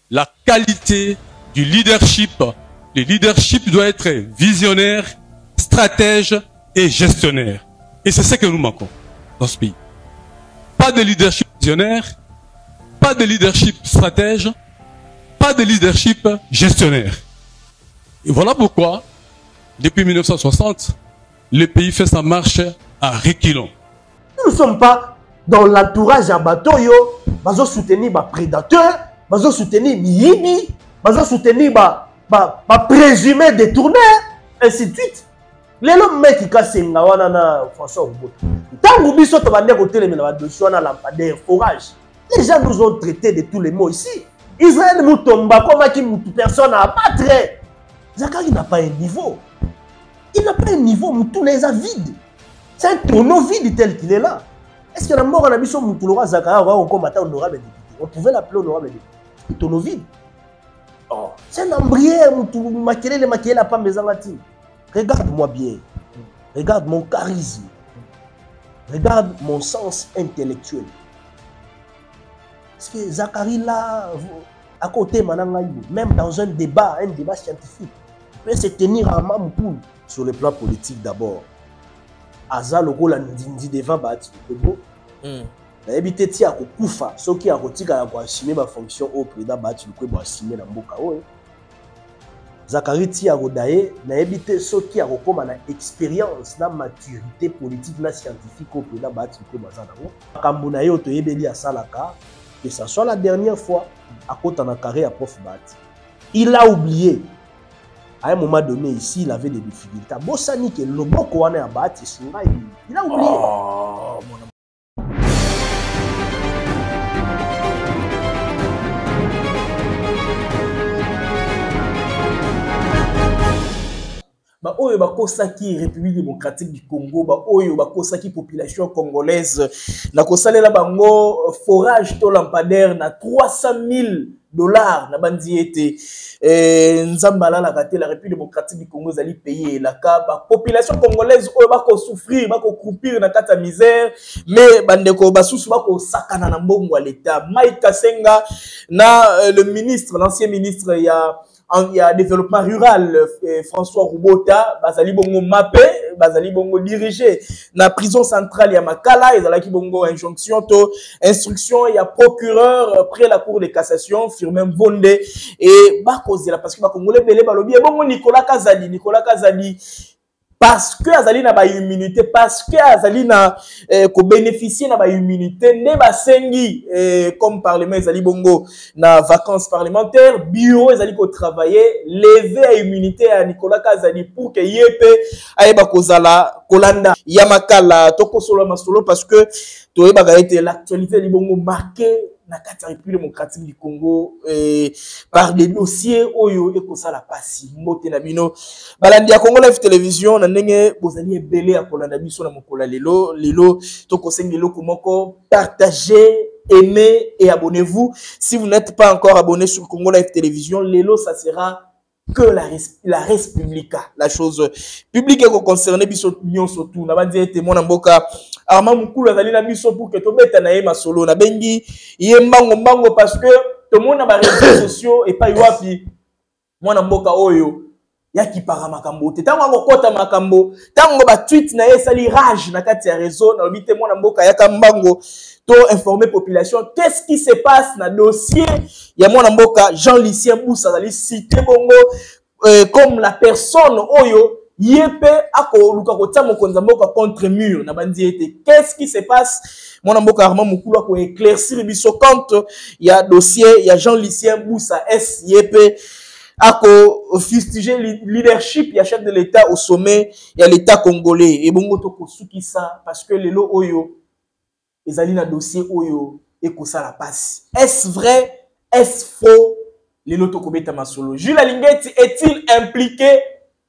la qualité du leadership. Le leadership doit être visionnaire, stratège et gestionnaire. Et c'est ce que nous manquons dans ce pays. Pas de leadership visionnaire, pas de leadership stratège, pas de leadership gestionnaire. Et voilà pourquoi, depuis 1960, le pays fait sa marche à reculons. Nous ne sommes pas dans l'entourage à Batoyo, nous soutenir les prédateurs, nous soutenir les Yibi, nous soutenir les présumés détournés, ainsi de suite. Les hommes qui cassent les François Ruboto. Tant que nous sommes forage, les gens nous ont traités de tous les mots ici. Israël nous tombe comme personne à abattre. Zakari n'a pas un niveau. Il n'a pas un niveau, Moutou les a vides. C'est un tonneau vide tel qu'il est là. Est-ce que la mort en a mis son Moutoulora Zakari ou combattant honorable député? On pouvait l'appeler honorable député. Un tonneau vide. Oh, c'est un embrière, Moutou, maquiller la femme des Angati. Regarde-moi bien. Regarde mon charisme. Regarde mon sens intellectuel. Est-ce que Zakari là, à côté, même dans un débat scientifique, peut se tenir en Mamoukoul sur le plan politique d'abord. Aza le rôle ndindi devant Bati Lukwebo. Habité tia ko kufa, ceux qui a retiré à assumer ma fonction au président Bati Lukwebo assumer la mboka o. Zakari tia rodaye, na habité ceux qui a recommandé na expérience, na maturité politique, na scientifique au président Bati Lukwebo azanango. Kambuna yo to yebeli asalaka, que ça soit la dernière fois à côté en carré à prof Bati. Il a oublié. À un moment donné, ici, il avait des difficultés. Bossani, que le bon qu'on a battu, il a oublié. Oh, mon amour. Oyo bakosaki République démocratique du Congo, oyo bakosaki population congolaise, na kosalela bango forage to lampadaire na $300,000 na bandi ete nzambala la kate la République démocratique du Congo zali payer la ba population congolaise oyo bako souffrir bako croupir na kata misère mais bandeko basusu bako sakana na mbongo à l'état. Mike Kasenga na le ministre, l'ancien ministre il y a développement rural François Rubota bazali bongo mappé bazali bongo dirigé na prison centrale ya Makala ezalaki bongo injonction to instruction ya procureur près la cour de cassation Firmin Vonde et bakozela parce que bakongolais belé balobi bongo Nicolas Kazadi parce que azali na ba immunité, parce que azali na ko bénéficier na ba immunité ne ba sengi comme parlement azali bongo na vacances parlementaires bureau azali ko travailler lever à immunité à Nicolas Kazadi pour que yepe ayeba kozala kolanda yamakala toko solo masolo parce que toyeba ga été l'actualité li bongo marqué na kati République démocratique du Congo par des dossiers oyo ekosa la pasi mbote na bino balandi ya Congo Live Télévision na ndenge bozali ebele ya kolanda biso na mokola lelo toko sengelo komoko partager, aimez et abonnez-vous si vous n'êtes pas encore abonné sur Congo Live Télévision lelo ça sera que la res publica, la chose publique qui concerne biso nyon surtout na bandi ete mona mboka Armand Mukulu azali na biso pour que to beta na yema solo na bengi yembango parce que to mona ba réseaux sociaux et pas yoapi mona mboka oyo yaki para makambo te tango ngokota makambo tango ba tweet na esali rage na kati ya réseau na lobite mona mboka yaka mbango to informer population qu'est-ce qui se passe na dossier ya mwana mboka Jean-Lucien Boussa azali cité bongo comme la personne oyo yepe ako luka kotia mokonza mboka contre mur na bandi ete qu'est-ce qui se passe mwana mboka Armand Mukulu ako éclaircir biso compte ya dossier ya Jean-Lucien Boussa S yepe ako fustiger leadership ya chef de l'État au sommet ya l'État congolais et bongo to kosuki ça parce que lelo oyo ezali na dossier oyo ekosa la passe. Est-ce vrai? Est-ce faux? Lelo to kobeta masolo. Jules Alingeti est-il impliqué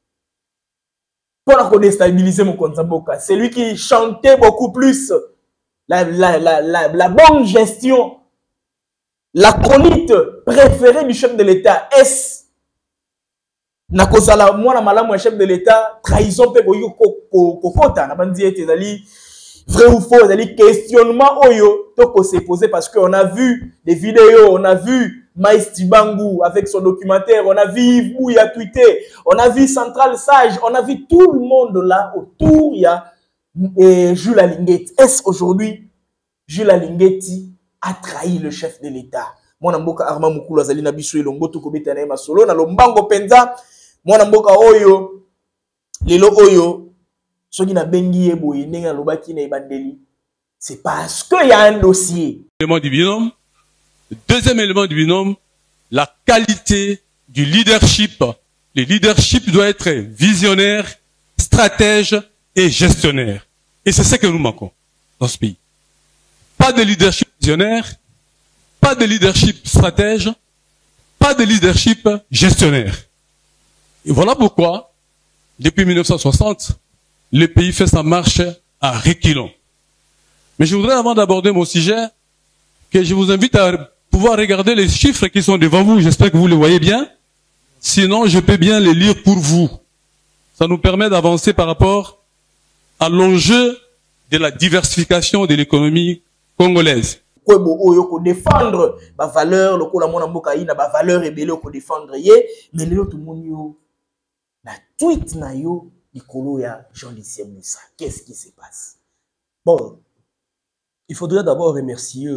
pour déstabiliser mon compte Mboka? C'est lui qui chantait beaucoup plus la bonne gestion, la chronique préférée du chef de l'État. Est-ce nakozala mwana malamu ya chef de l'État trahison pe kokota na bandi ete ezali vrai ou faux, ezali questionnement oyo toko se poser parce que on a vu des vidéos, on a vu Maïs Tibangu avec son documentaire, on a vu Yves Bouya tweeté, on a vu Central Sage, on a vu tout le monde là autour. Il y a Jules Alinguetti. Est-ce aujourd'hui Jules Alinguetti a trahi le chef de l'État? Mwana mboka Armand Mukulu azali na biso elongo to kobeta na masolo na lombango penza. Mwana mboka oyo lelo oyo soki na bengi eboye ndenge alobaki na ebandeli, c'est parce qu'il y a un dossier. Élément du binôme. Deuxième élément du binôme, la qualité du leadership. Le leadership doit être visionnaire, stratège et gestionnaire. Et c'est ce que nous manquons dans ce pays. Pas de leadership visionnaire, pas de leadership stratège, pas de leadership gestionnaire. Et voilà pourquoi, depuis 1960, le pays fait sa marche à reculons. Mais je voudrais, avant d'aborder mon sujet, que je vous invite à pouvoir regarder les chiffres qui sont devant vous. J'espère que vous les voyez bien. Sinon, je peux bien les lire pour vous. Ça nous permet d'avancer par rapport à l'enjeu de la diversification de l'économie congolaise. Ko défendre ma valeur, le ko la mona mboka ina ba valeur ebele ko défendre ye, mais lelo tout monde yo na tweet na yo ikolo ya Jean-Lucien Moussa. Qu'est-ce qui se passe? Bon, il faudrait d'abord remercier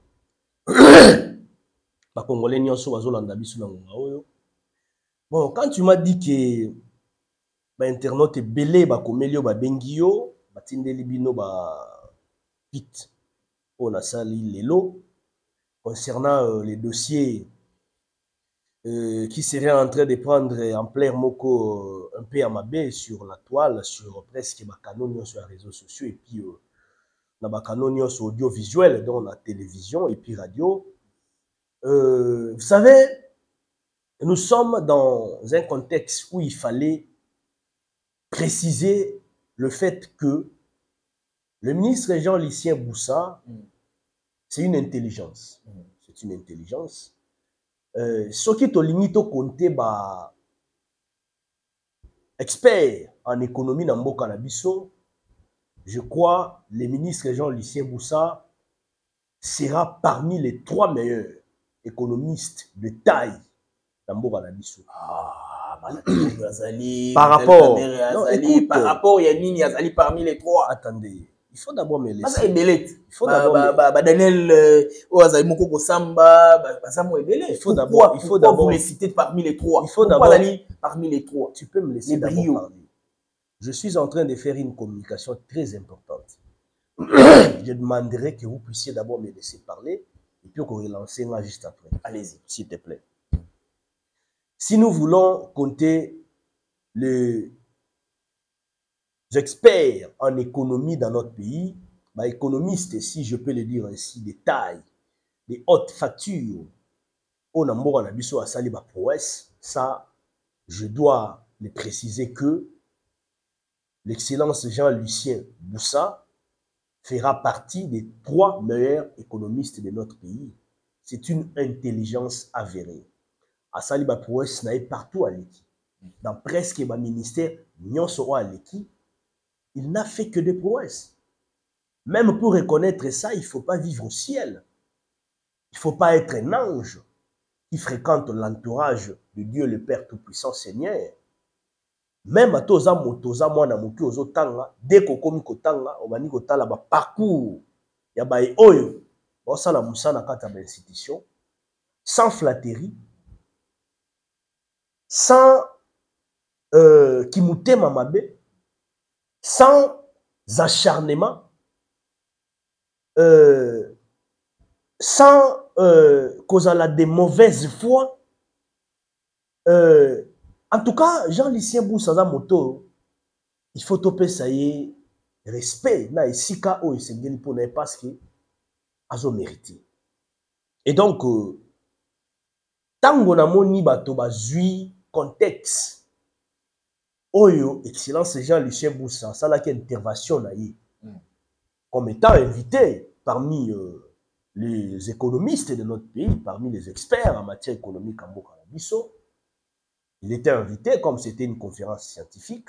ba Congolais nyonso bazolanda biso na ngonga oyo. Bon, quand tu m'as dit que ba internaute ebele ba komelio ba bengio, ba tindeli bino ba pit on a sali lelo concernant les dossiers qui seraient en train de prendre en plein moko un peu à ma baie sur la toile, sur presque ma canon sur les réseaux sociaux et puis na ba canon sur audiovisuel, dans la télévision et puis radio. Vous savez, nous sommes dans un contexte où il fallait préciser le fait que le ministre Jean-Lucien Moussa, c'est une intelligence. C'est une intelligence. Ce qui est au limite au compte, expert en économie dans Mboka Nabiso, je crois le ministre Jean-Lucien Moussa sera parmi les 3 meilleurs économistes de taille dans Mboka Nabiso. Par rapport, non, écoute, par rapport, Yanini Azali parmi les 3. Attendez. Il faut d'abord me laisser. Il faut d'abord Daniel Oazali Moko Samba, il faut d'abord vous les citer parmi les 3. Il faut d'abord parmi les 3. Tu peux me laisser d'abord parler. Je suis en train de faire une communication très importante. Je demanderai que vous puissiez d'abord me laisser parler et puis qu'on relance là juste après. Allez-y, s'il te plaît. Si nous voulons compter les experts en économie dans notre pays, bah, économistes, si je peux le dire ainsi, des tailles, des hautes factures, on a mort en abisso à Saliba prouesse, ça, je dois le préciser que l'excellence Jean-Lucien Moussa fera partie des 3 meilleurs économistes de notre pays. C'est une intelligence avérée. À Saliba prouesse, n'a partout à l'équipe. Dans presque les ministères, n'y sera à l'équipe. Il n'a fait que des prouesses. Même pour reconnaître ça, il ne faut pas vivre au ciel. Il ne faut pas être un ange qui fréquente l'entourage de Dieu le Père Tout-Puissant Seigneur. Même à toza motoza mwana moki ozotanga dès ko komi kotanga obani kotala ba parcours ya ba oyo ba sala musana kata ba institution sans flatterie, sans kimutema mabe, sans acharnement, sans kozala de mauvaise foi. En tout cas, Jean-Lucien Moussa moto, il faut topé ça y est respect na isika o isengeli pour ne parce que azo mérité. Et donc tango na moni bato bazui contexte oyo excellence Jean-Lucien Moussa ça la qui intervention na yi comme étant invité parmi les économistes de notre pays, parmi les experts en matière économique en Mboka Nabiso. Il était invité comme c'était une conférence scientifique.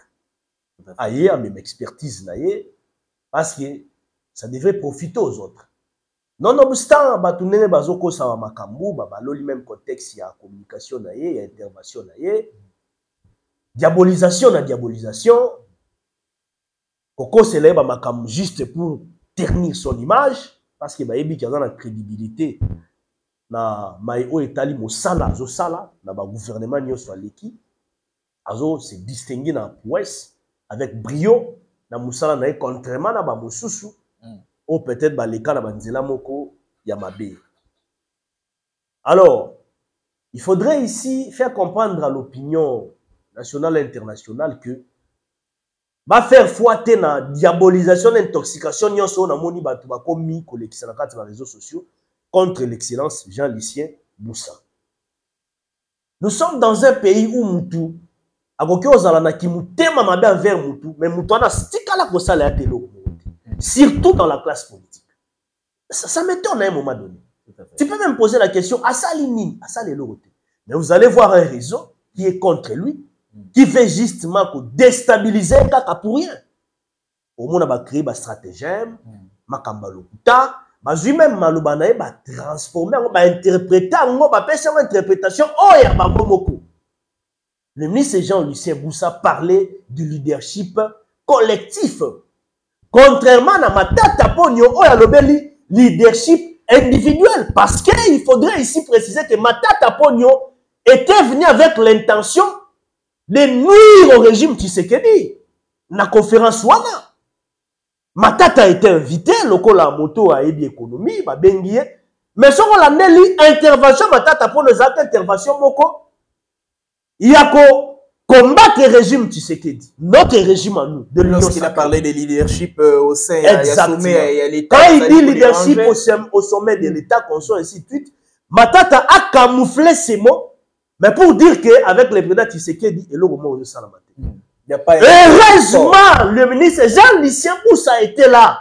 Ailleurs, même expertise naïe, parce que ça devrait profiter aux autres. Nonobstant batunene bazoko sawa makambu babaloli même contexte ya communication na ye ya intervention na ye diabolisation na diabolisation koko sele ba makambu juste pour ternir son image parce que bayebi ki azana crédibilité na maïo etali mosala azo sala na ba gouvernement nyonso aleki azo se distinguer na prouesse avec brio na mosala na ye contrairement na ba mosusu ou peut-être baleka na banzela moko ya mabe. Alors, il faudrait ici faire comprendre à l'opinion nationale et internationale que va faire fouetter na diabolisation, intoxication, nyonso na moni batu ba komi kolekisa na kati ba réseaux sociaux contre l'excellence Jean-Lucien Boussa. Nous sommes dans un pays où mutu akoki ozala na kimutema mabe envers mutu, mais mutu ana stikala kosala ya telo. Surtout dans la classe politique. Ça m'étonne à un moment donné. Tu peux même poser la question à Salini, à Salelorote. Mais vous allez voir un réseau qui est contre lui, qui fait justement déstabiliser Kaka pour rien. Au moins, on a créé une stratégie, Makambalokuta, même Malubanae, transformer, interpréter, une interprétation, le ministre Jean-Lucien Boussa parlait du leadership collectif. Contrairement à Matata Ponyo, il y a le leadership individuel. Parce qu'il faudrait ici préciser que Matata Ponyo était venu avec l'intention de nuire au régime Tshisekedi. La conférence Wana. Matata a été invité, le col la moto a ébi économie, mais si on a mis intervention, Matata Ponyo, les interventions, il y a combattre le régime Tshisekedi, notre régime à nous. Lorsqu'il a parlé de leadership au sein de l'État. Quand il dit leadership au sommet de l'État, qu'on soit ainsi de suite, Matata a camouflé ces mots, mais pour dire qu'avec le président Tshisekedi, et le moment où ça l'a heureusement, le ministre Jean-Lucien Boussa était là.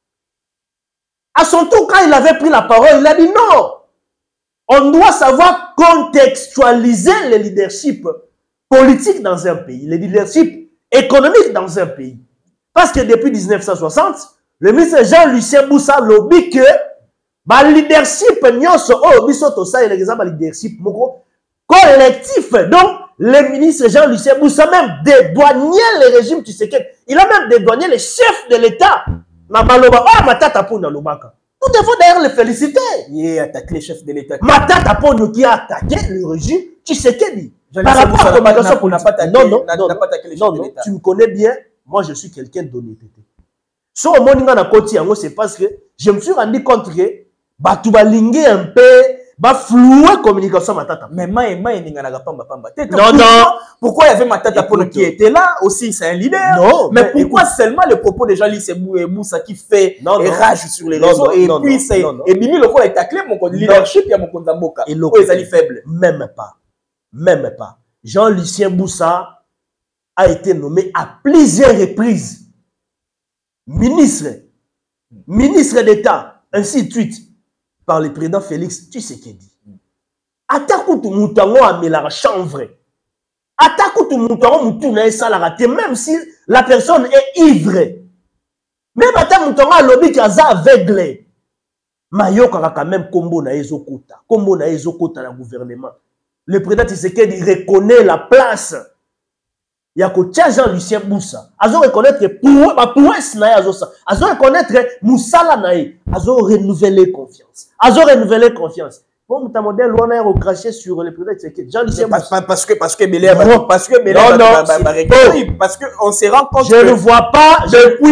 À son tour, quand il avait pris la parole, il a dit non. On doit savoir contextualiser le leadership politique dans un pays, le leadership économique dans un pays. Parce que depuis 1960, le ministre Jean-Lucien Boussa lobby que le leadership leadership collectif. Donc, le ministre Jean-Lucien Boussa même dédouané le régime Tshisekedi. Il a même dédouané le chef de l'État. Nous devons d'ailleurs le féliciter. Il a attaqué le chef de l'État. Matata Ponyo qui a attaqué le régime Tshisekedi. Par rapport à la communication, non, tu me connais bien, moi je suis quelqu'un d'honnêteté. Si on m'a côté, c'est parce que je me suis rendu compte que tu vas linguer un peu, va flouer communication Matata. Mais non. Pourquoi il y avait Matata Ponyo qui était là aussi, c'est un leader. Non, mais pourquoi seulement le propos de Jean-Lucien Boussa qui fait rage sur les réseaux et puis c'est et Mimi le rôle est taclé mon leadership il y a mon Konzamboka. Et les alliés faibles. Même pas. Jean-Lucien Boussa a été nommé à plusieurs reprises ministre d'État, ainsi de suite, par le président Félix Tshisekedi. Attaque tout moutango à la chanvre. Attaque tout moutango moutouna et salarate, même si la personne est ivre. Même attaque moutango à l'objet qui a aveugle. Mayoka quand même combo na ezokota. Combo na ezokota na gouvernement. Le président Tshisekedi reconnaît la place. Il y a que Jean-Lucien Boussa. Azo reconnaître prouesse nae azosa. Azo reconnaître Moussala nae. Azo renouveler confiance. Bon, ta modèle on a recraché sur le président Tshisekedi. Jean-Lucien Boussa. Parce que Bélé parce que on se rend compte. Je ne vois pas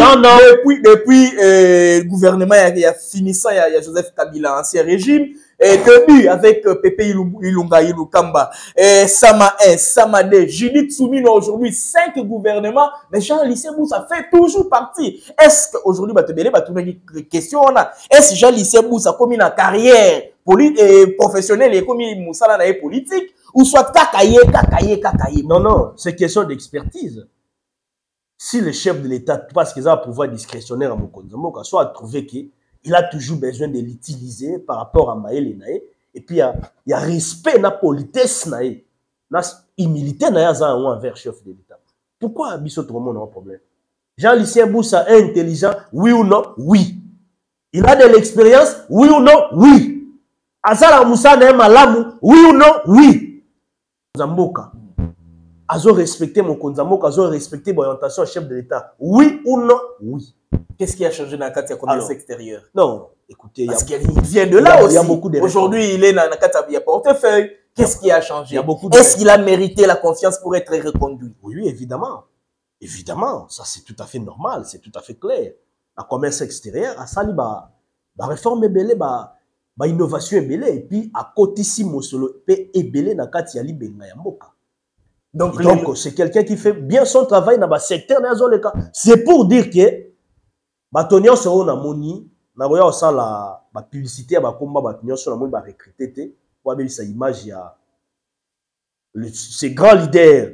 depuis le gouvernement il y a finissant il y a Joseph Kabila ancien régime. Et début avec Pepe Ilunga Ilukamba, Sama 1, Sama 2, Judith Soumino aujourd'hui, 5 gouvernements, mais Jean-Lucien Boussa fait toujours partie. Est-ce qu'aujourd'hui, une question, est-ce que Jean-Lucien Boussa comme une carrière professionnelle et comme une Moussa politique, ou soit kakaye? Non, c'est question d'expertise. Si le chef de l'État, parce qu'ils ont un pouvoir discrétionnaire à Mokonzamboka, soit trouvé qu'il a toujours besoin de l'utiliser par rapport à Maël Nae. Et puis, il y a respect, na politesse, nae, na humilité nae envers le chef de l'État. Pourquoi Bissot Romo n'a un problème? Jean-Lucien Boussa est intelligent, oui ou non? Oui. Il a de l'expérience, oui ou non? Oui. Azala Moussa n'est malamu, oui ou non? Oui. Zamboka. Azo respecté mon Konzamboka, azo respecté l'orientation chef de l'État. Oui ou non? Oui. Qu'est-ce qui a changé dans la carte de commerce extérieur? Non, écoutez, parce qu'il vient de là aussi. Il y a beaucoup de aujourd'hui, il est dans la carte de portefeuille. Qu'est-ce qui a changé? Il Est-ce qu'il a mérité la confiance pour être reconduit? Oui, évidemment. Évidemment, ça c'est tout à fait normal, c'est tout à fait clair. La commerce extérieure, à ça, la réforme est belle, la innovation est belle, et puis à côté si Mosolo est belle dans la Yali Bengayamoka. Donc c'est quelqu'un qui fait bien son travail dans le secteur. C'est pour dire que Batonio sera na moni, na voya osa la publicité à Bakomba Batonio sera na moni ba recruter pour avoir sa image ya ces grands leaders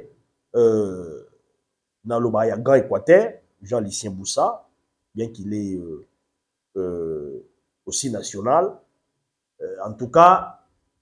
dans le Grand Équateur, Jean-Lucien Boussa, bien qu'il est aussi national. En tout cas,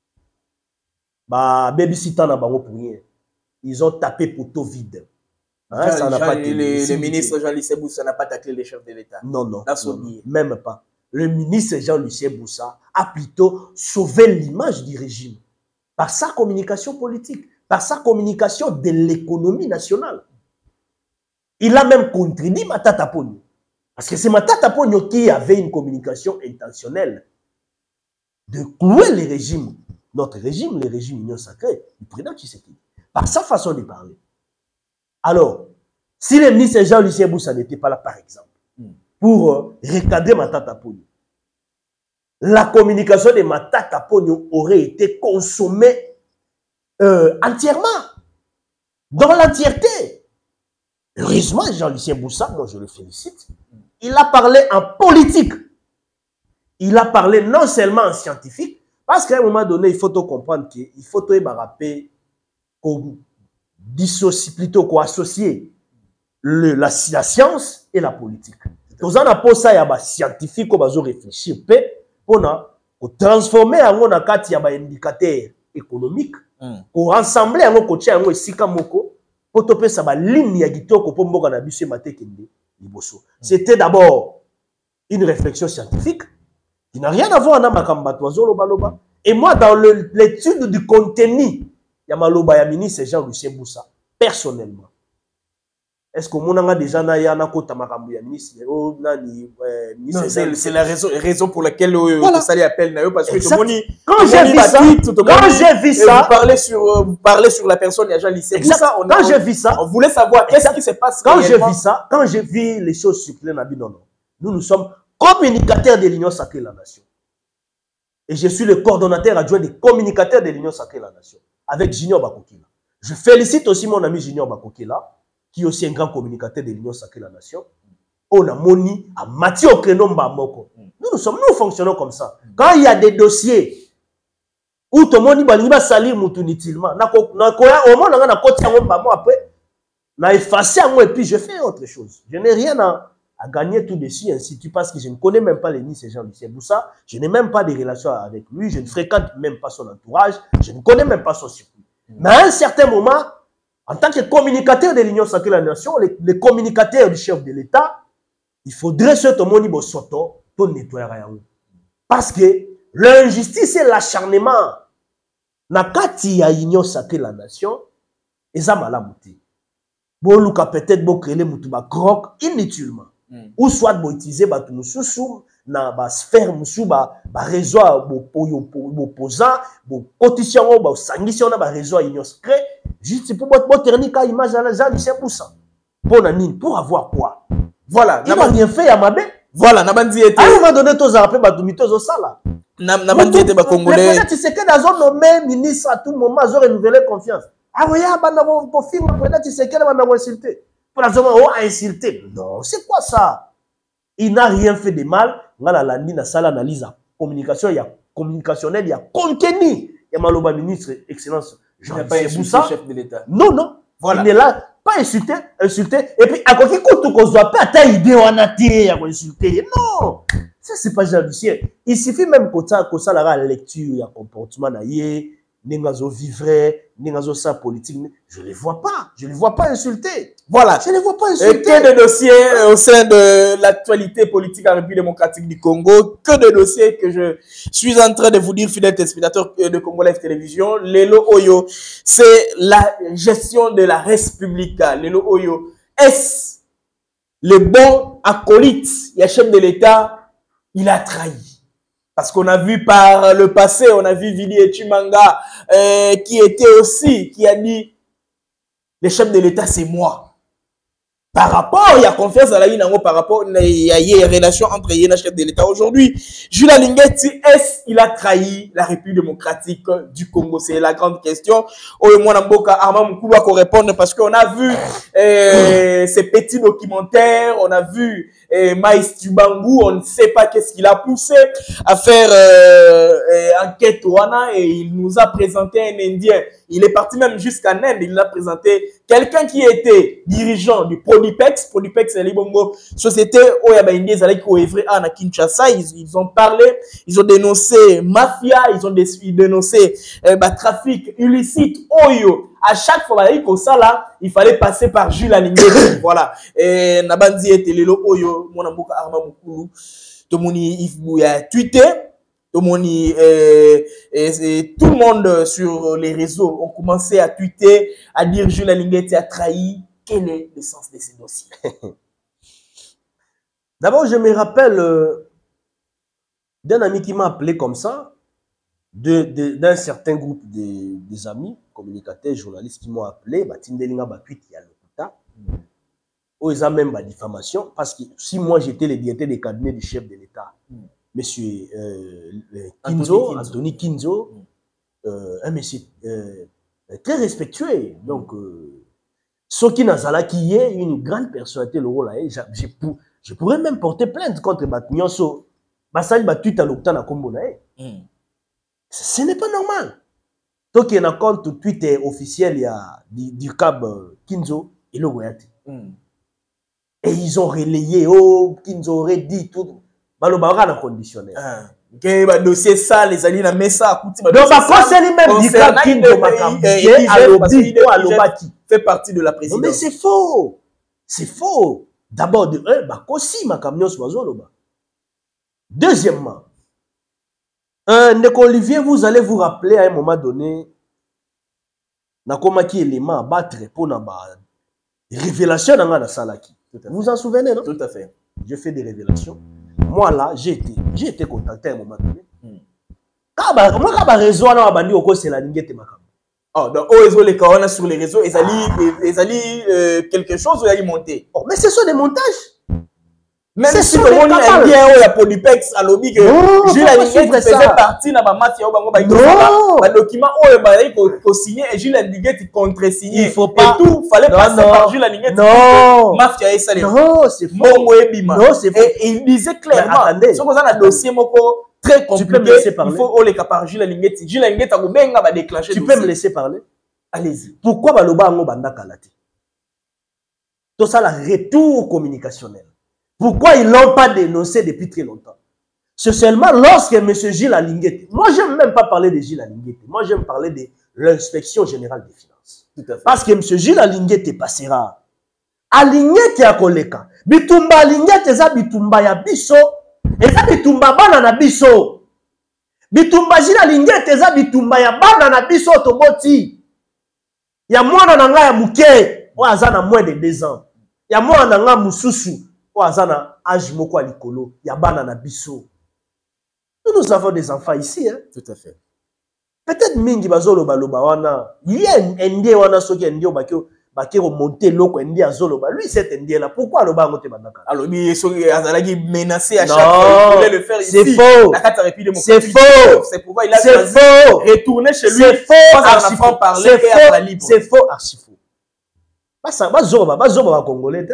babysitter na bango pour rien. Ils ont tapé poteau vide. Hein, ça n'a pas été le ministre Jean-Lucien Boussa n'a pas taclé les chefs de l'État. Non, non, même pas. Le ministre Jean-Lucien Boussa a plutôt sauvé l'image du régime par sa communication politique, par sa communication de l'économie nationale. Il a même contredit Matata Ponyo. Parce que c'est Matata Ponyo qui avait une communication intentionnelle de clouer le régime, notre régime, le régime Union Sacrée, du président Tshisekedi, par sa façon de parler. Alors, si le ministre Jean-Lucien Boussa n'était pas là, par exemple, pour recadrer Matata Ponyo, la communication de Matata Ponyo aurait été consommée entièrement, dans l'entièreté. Heureusement, Jean-Lucien Boussa, moi je le félicite, il a parlé en politique. Il a parlé non seulement en scientifique, parce qu'à un moment donné, il faut comprendre qu'il faut rappeler qu'on dissocie plutôt qu'on associe la science et la politique. Dans un apport ça, il y a des scientifiques qui ont réfléchi pour transformer en un indicateur économique, pour rassembler en un pour topé ça ba ligne ya kitoko pour mboka na biso matekende liboso. C'était d'abord une réflexion scientifique qui n'a rien à voir na makamba toazolo baloba. Et moi dans l'étude du contenu ya maloba ya ministre Jean-Lucien Boussa personnellement, est-ce que mon a déjà na ya na kota makambo ya ministre c'est la raison pour laquelle ça les appelle na parce que quand j'ai vu ça vous parlez sur la personne de Jean-Lucien Boussa. Quand j'ai vu ça, on voulait savoir qu'est-ce qui se passe. Quand j'ai vu les choses circuler na non, nous sommes communicateurs de l'Union Sacrée de la Nation. Et je suis le coordonnateur adjoint des communicateurs de l'Union Sacrée de la Nation avec Junior Bakokila. Je félicite aussi mon ami Junior Bakokila, qui est aussi un grand communicateur de l'Union Sacrée de la Nation. On a moni à Mathieu Okrenomba Moko. Nous fonctionnons comme ça. Quand il y a des dossiers où tout le monde va salir inutilement, au moins on a côté après, on a effacé et puis je fais autre chose. Je n'ai rien à gagner tout dessus ainsi de suite parce que je ne connais même pas les ministres Jean-Lucien Boussa, je n'ai même pas de relation avec lui, je ne fréquente même pas son entourage, je ne connais même pas son circuit. Mais à un certain moment, en tant que communicateur de l'Union Sacrée de la Nation, les communicateurs du chef de l'État, il faudrait se tomber au soto pour nettoyer. Parce que l'injustice et l'acharnement, nakati ya Union Sacrée de la Nation, eza malamuti. Boluka peut-être bo créer mutu ba croc inutilement. Ou soit bo utiliser ba tumususu na ba sphère musu ba réseau bo posant, bo cotisation ba sanction na ba réseau Union Sacrée. Juste pour ternique image à la Jean-Lucien Boussa. Pour avoir quoi? Voilà. Il n'a rien fait à Mabé. Voilà. Nabandi était. À un moment donné, tous appelés Batumito Zosala. Nabandi était Congolais. Peut-être c'est que dans un nommé ministre à tout moment, ils ont renouvelé confiance. Ah oui, pour film, peut-être c'est qu'elle va insulter. Pour la zone, on a insulté. Non, c'est quoi ça? Il n'a rien fait de mal. On a la ligne, la analyse, communication, il y a communicationnel, il y a contenu. Il y a Maloba ministre, excellence. Je n'ai pas insulté le chef de l'État. Non, non. Voilà. Il est là, pas insulté. Et puis, à quoi qu'il coûte qu'on soit pas ta idée en attirer à insulter. Non. Ça, c'est pas Jean-Lucien. Il suffit même qu'on ça la lecture, il y a comportement, n'engazo vivre, n'engazo ça politique. Je les vois pas. Je les vois pas insulter. Voilà. Je ne vois pas insulter. Que de dossiers au sein de l'actualité politique en République démocratique du Congo. Que de dossiers que je suis en train de vous dire, fidèles téléspectateurs de Congo Live Télévision. Lelo Oyo, c'est la gestion de la République. Lelo Oyo, est-ce le bon acolyte, il y a chef de l'État, il a trahi. Parce qu'on a vu par le passé, on a vu Vili Etumanga qui était aussi, qui a dit, le chef de l'État c'est moi. Par rapport, il y a confiance à la Inango par rapport, il y a une relation entre et le chef de l'État aujourd'hui. Jules Lingeti, est-ce qu'il a trahi la République démocratique du Congo? C'est la grande question. Moi, Namboka, Armand Moukoula, qu'on répondre parce qu'on a vu ces petits documentaires, on a vu Maïs Tubangu, on ne sait pas qu'est-ce qu'il a poussé à faire enquête Wana et il nous a présenté un Indien. Il est parti même jusqu'en Inde, il a présenté quelqu'un qui était dirigeant du Prodipex. Prodipex, c'est l'Ibongo société Oyaba Indien, à Kinshasa. Ils ont parlé, ils ont dénoncé mafia, ils ont dénoncé trafic illicite. Oyo, à chaque fois, il fallait passer par Jules Alingé. Voilà. Et Nabandi et Telelo Oyo, mon amboka Arma Mukulu, Tomoni Ifbouya tweeté. Tout le monde sur les réseaux ont commencé à tweeter, à dire Jules Alingeti a trahi. Quel est le sens de ces dossiers? D'abord, je me rappelle d'un ami qui m'a appelé comme ça, d'un certain groupe des amis, communicateurs, journalistes qui m'ont appelé, Tindelinga Bakuit Yalokuta, où ils ont même la diffamation, parce que si moi j'étais le directeur des cabinets du chef de l'État, Monsieur Anthony Kinzo, un monsieur très respectueux. Donc, ce qui n'a pas qui est une grande personnalité, le rôle, je pourrais même porter plainte contre Batnyonso. Ce n'est pas normal. Donc, il y a un compte Twitter officiel du cab Kinzo et le Goyati. Et ils ont relayé, oh, Kinzo aurait dit tout. Balobara conditionnel. Que dossier ça les alliés na mesa akuti donc conseil même dit Kinzo Makambi Alobaki fait partie de la présidence. Mais c'est faux. C'est faux. D'abord de Bakosi Makambi Swazoloba. Deuxièmement, Ndeko Olivier, vous allez vous rappeler à un moment donné Nakomaki élément à battre pour na révélation dans la salaki. Vous vous en souvenez, non? Tout à fait. Je fais des révélations. Moi là, j'ai été contacté à un moment donné. Moi, quand je réseau, c'est la ligne de Makam. Oh, donc, les Kawana sur les réseaux, ils allaient quelque chose ou ils allaient monter. Oh, mais ce sont des montages. Même si le monde est bien, il y a Polypex à l'objet que Jules Alingé faisait partie de la mafia. Non! Le document où signé et Jules Alingé contre-signé. Il faut pas. Et tout, fallait passer par Jules Alingé. Non! Mafia et ça. Non, c'est faux. Non, c'est faux. Et il disait clairement, si vous avez un dossier très compliqué, il faut les cas par Jules Alingé. Jules Alingé, tu vas déclencher. Tu peux me laisser parler? Allez-y. Pourquoi Baloba Ango Banda Kalate? Tout ça, le retour communicationnel. Pourquoi ils ne l'ont pas dénoncé depuis très longtemps? C'est seulement lorsque M. Gilles Alingé, moi je n'aime même pas parler de Gilles Alingé, moi j'aime parler de l'inspection générale des finances. Tout à fait. Parce que M. Gilles Alingé passera. Alingé a koleka. Bitumba Alingé eza bitumba ya biso. Eza bitumba bana na biso. Bitumba Gilles Alingé eza bitumba ya bana na biso toboti. Ya mwana na nga ya muke. Wa azana moins de 2 ans. Ya mwana na nga mususu. Azana âge moko likolo ya bana na biso. Nous avons des enfants ici, hein. Tout à fait. Peut-être mingi bazolo baloba wana yen ndie wana soki ndie baki remonter loko ndie azoloba lui cet ndie là pourquoi loba ngote bandaka alors lui soki azalaki menacé à chaque fois il voulait le faire ici. C'est faux. C'est faux. C'est pourquoi il a retourné chez lui. C'est faux. C'est faux. Archi faux. Basa bazoba congolais.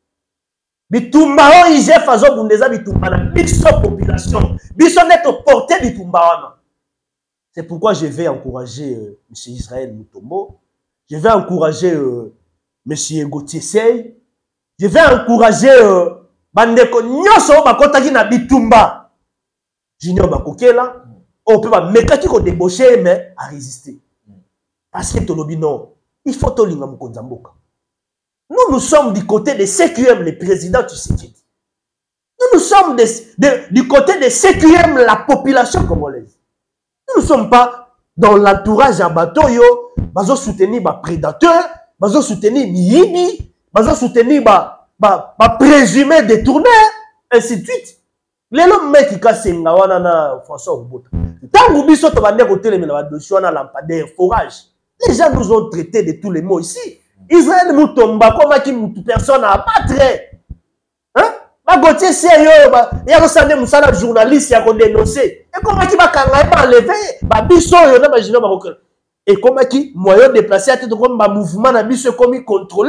Bitumba o IGF azobundeza bitumba na biso population. Biso neto porter bitumba wana. C'est pourquoi je vais encourager M. Israël Mutombo. Je vais encourager M. Gauthier Sey. Je vais encourager Bandeko Nyoso Bakotaki na bitumba. Junior Bakokela. On peut pas mettre ko débaucher mais à résister. Parce que tolobi non. Il faut tolinga mukonza mboka. Nous sommes du côté de ceux qui aiment le président Tshisekedi. Nous sommes du côté de ceux qui aiment la population congolaise. Nous ne sommes pas dans l'entourage à Batoyo, bazo soutenir les prédateurs, bazo soutenir Miyibi, bazo soutenir les présumés détourneurs, ainsi de suite. Les hommes qui cassent na François Oubota. Tant que biso to bande ko télémé na dossier na lampadaire forage. Les gens nous ont traités de tous les mots ici. Israël Moutomba comme qui personne à abattre. Hein? Ba Gauthier sérieux il y a ressemblé musala journaliste ya ko dénoncer. Et comment qui va kanga ba enlever ba biso yo na ba jino ba ko. Et comment qui moyen déplacé à tête comme ba mouvement na biso comme contrôlé.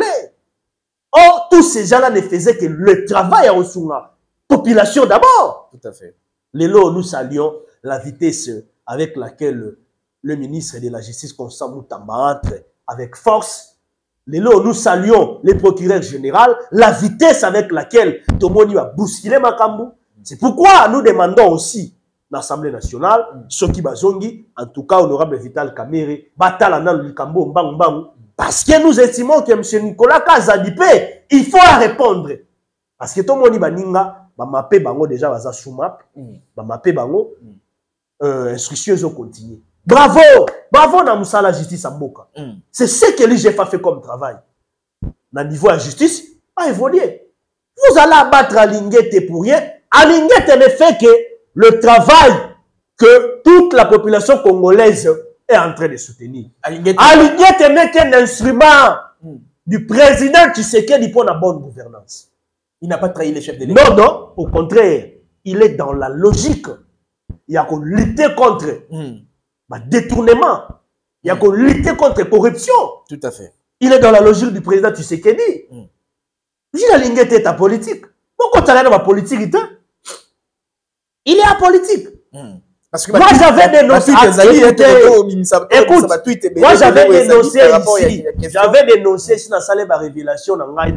Or tous ces gens là ne faisaient que le travail à Osunga. Population d'abord. Tout à fait. Lélo, nous saluons la vitesse avec laquelle le ministre de la Justice, Constant Moutamba, entre avec force. Lélo, nous saluons le procureur général, la vitesse avec laquelle Tomoni va bousculer Makambu. C'est pourquoi nous demandons aussi l'Assemblée nationale, Soki Bazongi, en tout cas honorable Vital Kamerhe, Batalana Lukambo Mbang, parce que nous estimons que M. Nicolas Kazadipé, il faut répondre. Parce que Tomoni Baninga, Bamapé Bango déjà baza soumap, Bamapé Bango, instructions ont continué. Bravo! Bravo na Moussala Justice à Mboka. C'est ce que l'IGF a fait comme travail. Na niveau de la justice, pas évoluer. Vous allez abattre Alinguete pour rien. Alinguete ne fait que le travail que toute la population congolaise est en train de soutenir. Alinguete n'est qu'un instrument du président Tshisekedi pour la bonne gouvernance. Il n'a pas trahi les chefs de l'État. Non, non, au contraire, il est dans la logique. Il y a qu'on lutter contre le détournement. Il y a qu'on lutter contre la corruption. Tout à fait. Il est dans la logique du président Tshisekedi. Gilles Linguet est apolitique. Pourquoi tu as la politique? Il est apolitique. Parce que moi j'avais dénoncé. Écoute, moi j'avais dénoncé ici. J'avais dénoncé ici dans la salle de révélation.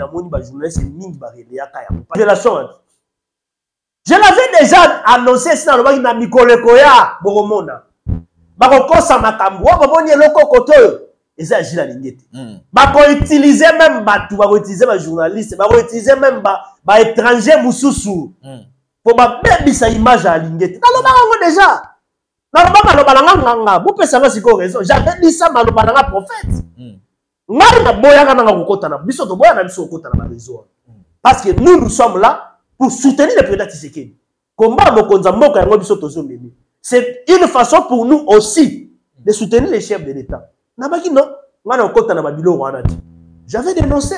Révélation. Je l'avais déjà annoncé ici dans le monde de Mikolekoya Boromona. Barokosa Makambo, Baboni Loko Koto. Et ça, Gilles Linguet. Bako utiliser même Batou, bako utiliser les journalistes, bako utiliser même les étrangers Moussoussou. Pour ma bébé sa image à Linguet. Dans le déjà. Dans le bas, vous pouvez savoir si vous avez raison. J'avais dit ça dans le bas prophète. Parce que nous sommes là pour soutenir le président Tshisekedi. C'est une façon pour nous aussi de soutenir les chefs de l'État. J'avais dénoncé.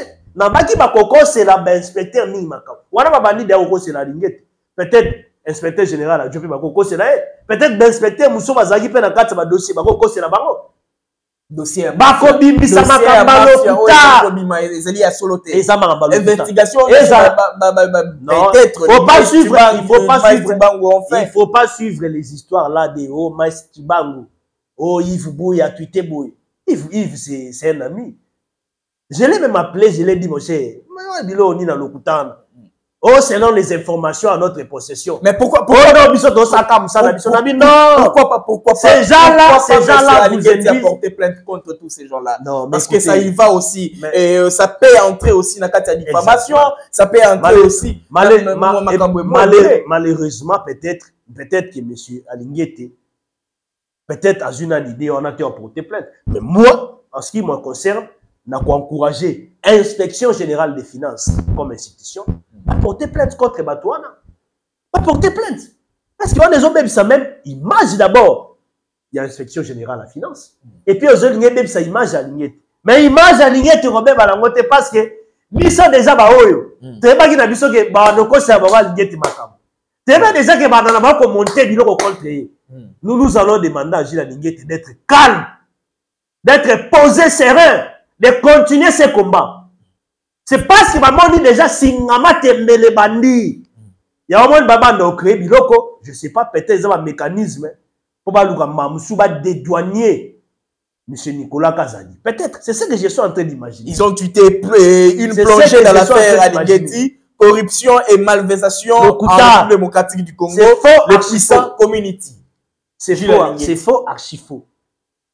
Peut-être inspecteur général, peut-être l'inspecteur Moussou Bazagi peut dans le dossier, dossier il faut pas suivre les histoires là de oh Maïs Tibango, oh Yves Bouya, Tuité Bouy. Yves c'est un ami. Je l'ai même appelé, je l'ai dit mon cher, oh, selon les informations à notre possession. Mais pourquoi ces gens-là, vous avez porté plainte contre tous ces gens-là. Non, parce que ça y va aussi. Et ça peut entrer aussi dans la diffamation. Ça peut entrer aussi. Malheureusement, peut-être que M. Alinguete, peut-être à une idée, on a été porté plainte. Mais moi, en ce qui me concerne, n'a pas encouragé l'inspection générale des finances comme institution à porter plainte contre Batouana. À porter plainte. Parce qu'on a même ça même image d'abord. Il y a l'inspection générale à finances. Et puis aux autres, il y a même sa image alignée. Mais image alignée, tu remets à la montée parce que nous sommes déjà baoyo. Tu sais pas qu'il y a des gens qui sont alignés. Tu sais pas déjà que banana va monter du lot contre. Nous allons demander à Gilles Alinguet d'être calme, d'être posé serein, de continuer ce combat. C'est parce que maman dit déjà Singama Tembele Bandi. Il y a un moment baba on crée biloko, je sais pas peut-être un mécanisme pour pas dédouaner M. Nicolas Kazadi. Peut-être, c'est ce que je suis en train d'imaginer. Ils ont tué une plongée dans l'affaire Alingueti, corruption et malversation en République démocratique du Congo, le puissant community. C'est faux, archi faux.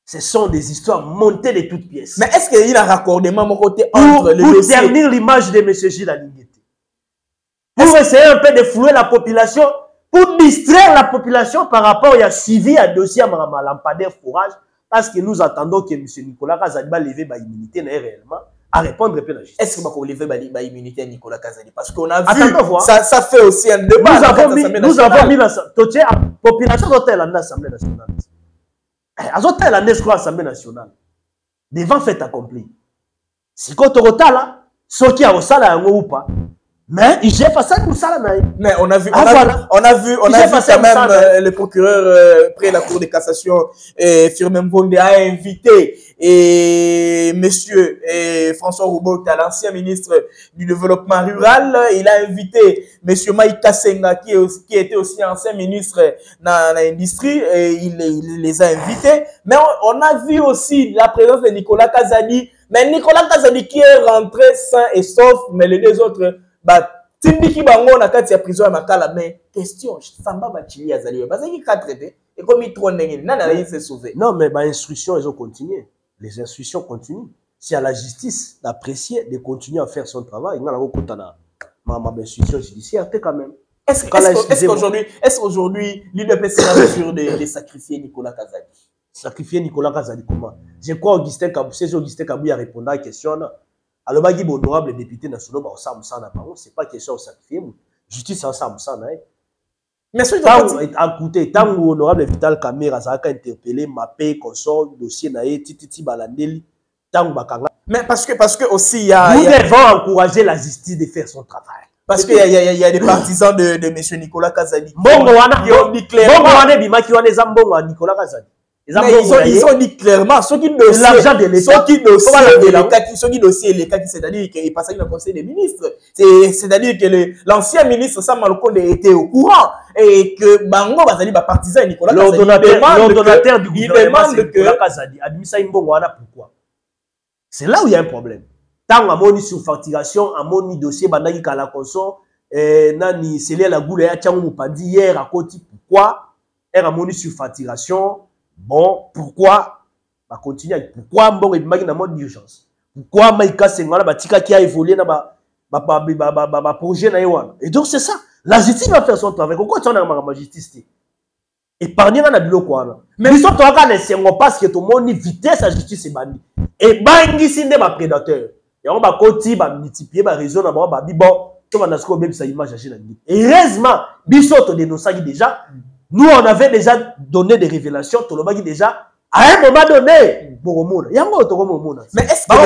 Ce sont des histoires montées de toutes pièces. Mais est-ce qu'il y a un raccordement mon côté entre les pour dossiers? ternir l'image de M. Gilles Alingueté. Pour essayer un peu de flouer la population, pour distraire la population par rapport à suivi à dossier à Lampadaire Fourage, parce que nous attendons que M. Nicolas Kazadi va lever l'immunité réellement à répondre un peu la justice. Est-ce que va lever l'immunité à Nicolas Kazadi? Parce qu'on a vu, attendons, ça fait aussi un débat. Nous avons mis la population d'hôtel à l'Assemblée nationale. À l'hôtel à l'Assemblée nationale. Devant fait accompli. Si quand on est là, ceux qui ont au salaire ou pas, mais il j'ai fait nous ça là. Mais on a vu, voilà. on a vu quand même le procureur près la Cour de cassation, Firmin Bonde a invité monsieur François Roubota, l'ancien ministre du développement rural, il a invité monsieur Mike Kassenga qui était aussi ancien ministre dans l'industrie, et il les a invités. Mais on a vu aussi la présence de Nicolas Kazadi, mais Nicolas Kazadi qui est rentré sain et sauf, mais les deux autres tindiki bango na kati ya prison ya makala. Mais question samba bachili azali bazaki ka traité et comme il trop ndenge nana la se sauver. Non mais ba instructions elles ont continué, les instructions continuent. C'est à la justice d'apprécier, de continuer à faire son travail. Ngala kokota na ma instruction judiciaire quand même. Est-ce qu'aujourd'hui l'UDPS est en mesure de sacrifier Nicolas Kazadi? Sacrifier Nicolas Kazadi comment? Je crois Augustin Kabou a répondu à la question. Alors, il y a des honorables députés nationaux, c'est pas question de sacrifier. Justice ensemble, ça, mais ce écoutez, tant que honorable Vital Kamera a interpellé, mappé, consort, dossier, titi, balandeli, tant que mais parce que aussi, il y a. Nous devons encourager la justice de faire son travail. Parce qu'il y a des partisans de M. Nicolas Kazadi. Mais ils ont dit clairement, ceux qui l'argent de l'État, les cas, c'est-à-dire qu'il passait dans le conseil des ministres, c'est-à-dire que l'ancien ministre Sam Malukonde était au courant et que Bango Bazali va partisan Nicolas Kazadi. L'ordonnateur du gouvernement, c'est Nicolas Kazadi. Pourquoi? C'est là où il y a un problème. Tant à mon surfacturation, à mon dossier, Bandagi Kalakonso, Nani Célia Lagoule, Tchangou Moupadi, hier à côté, pourquoi? À mon surfacturation. Bon, pourquoi? Va continuer. Pourquoi bon et dans mode d'urgence? Pourquoi Maïka Senghana Batika qui a évolué dans ma projet na Ewan? Et donc c'est ça. La justice va faire son travail. Pourquoi tu en as ma justice? Et parmi na bilo quoi? Mais ils sont toi quand les Senghana parce que tout le monde vitesse la justice est bandit. Et bangi sinde ma prédateur. Et on va continuer ba multiplier ba raison na ba bon. Tout va nasko même ça image agir la vie. Et heureusement, bisoto dénonçant déjà. Nous, on avait déjà donné des révélations, tout le monde déjà, à un moment donné, mais est-ce que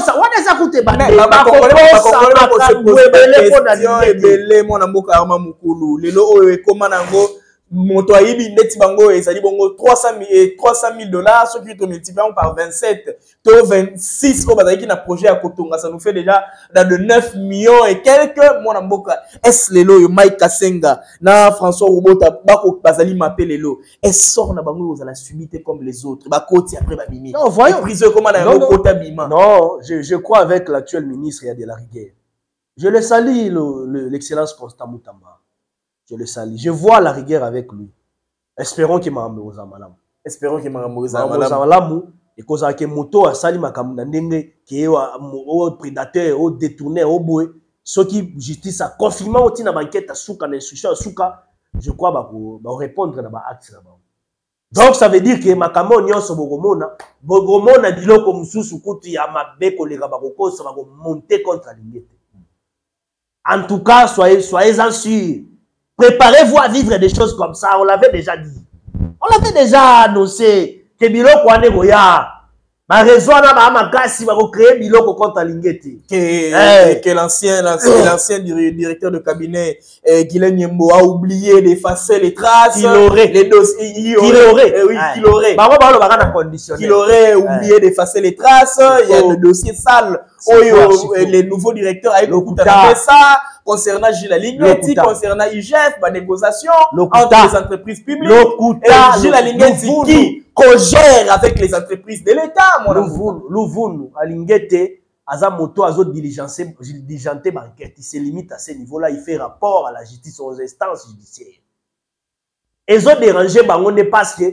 moto ayibi ndeti bango ezali bongo 300 000 $, ce qui est multiplié par 27 to 26 au bazaki na projet à Kotonga, ça nous fait déjà dans de 9 millions et quelques mona mboka. Est lelo yo Mike Kassenga na François Roubota bako bazali m'appelle lelo et sort na bango aux la sumité comme les autres ba koti après ba mimi. Non, voyons prison comment na kota bima. Non, je crois avec l'actuel ministre il y a de la rigueur. Je le salue l'excellence Constant Moutamba. Je le salue. Je vois la rigueur avec lui. Espérons qu'il m'a amené aux amalam. Espérons qu'il m'a amené aux amalam. Et que moto a sali makamuna ndenge qui est au prédateur, au détourné, au boué. Ce qui justice a confirmé aussi na banquette à souka na instruction à souka. Je crois va répondre dans ba acte là-bas. Donc ça veut dire que makamo nyonso bogomona biloko mususu kutu ya mabe kolega bakoko ça va monter contre l'ingété. En tout cas, soyez-en sûrs. Préparez-vous à vivre des choses comme ça. On l'avait déjà dit. On l'avait déjà annoncé. Que biloko ane goya. Ma raison na ma kasi va créer biloko contre l'ingété. Que l'ancien directeur de cabinet Guylaine Nyembo a oublié d'effacer les traces. Qu'il aurait. Les dossiers. Qu'il aurait. Qu'il aurait oublié d'effacer les traces. Il y a le dossier sale. Les nouveaux directeurs avec ça. Concernant Gilles Alingueté, concernant IGF, la négociation entre les entreprises publiques. Et Gilles Alingueté qui co-gère avec les entreprises de l'État. Louvoun, Alingueté, Aza Moto, Azo diligenté banquette. Il se limite à ce niveau-là. Il fait rapport à la justice aux instances judiciaires. Ils ont dérangé Bangonde parce que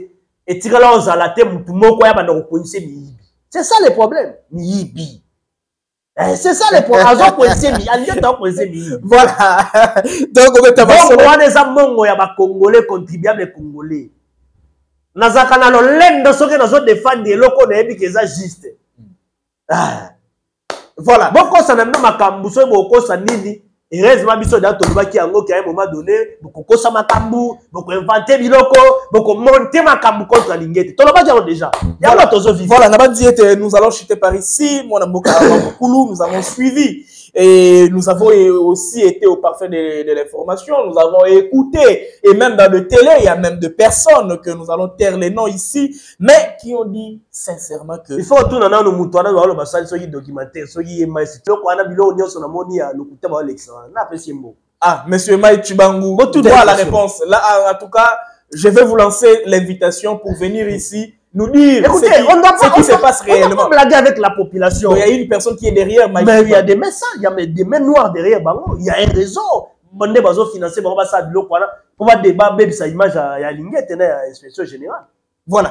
Et tu là aux alaté mutumoko ya bana reconnaître miyibi. C'est ça le problème, miyibi. C'est ça le problème. Azo reconnaître miyibi, andi ta reconnaître miyibi. Voilà. Donc on va bon on est ça mongo ya ba congolais contribuable congolais. Nazaka na lo lendo soki nazo défendre eloko na yebi que ça juste. Ah. Voilà. Boko ça na makambu so boko ça nini. Heureusement biso da tolobaki yango ki à un moment donné boko sa makambu, boko inventer biloko, boko monter makambu contre Lingete. Tolobaki yango déjà. Yango tozo vivre. Voilà, nous allons chuter par ici, mon Mboka Armamoukoulou, nous avons suivi et nous avons aussi été au parfait de l'information, nous avons écouté et même dans le télé, il y a même de personnes que nous allons taire les noms ici, mais qui ont dit sincèrement que il faut tout nana no mutuana ba lo basali soki documentaire soki yema sito ko ana bilo nyonso na moni ya lokuta ba l'excellent na pesi mbo. Ah, monsieur Maï Chibangu, tout droit à la réponse. Là, en tout cas, je vais vous lancer l'invitation pour venir ici nous dire ce qui se passe réellement. On ne peut pas blaguer avec la population. Il y a une personne qui est derrière Maï. Mais il y a des messages, il y a des mains noires derrière Bango. Il y a un réseau. Bande bazo financer Bango ça de l'eau pour pas débat même sa image à Lingette à l'inspection générale. Voilà,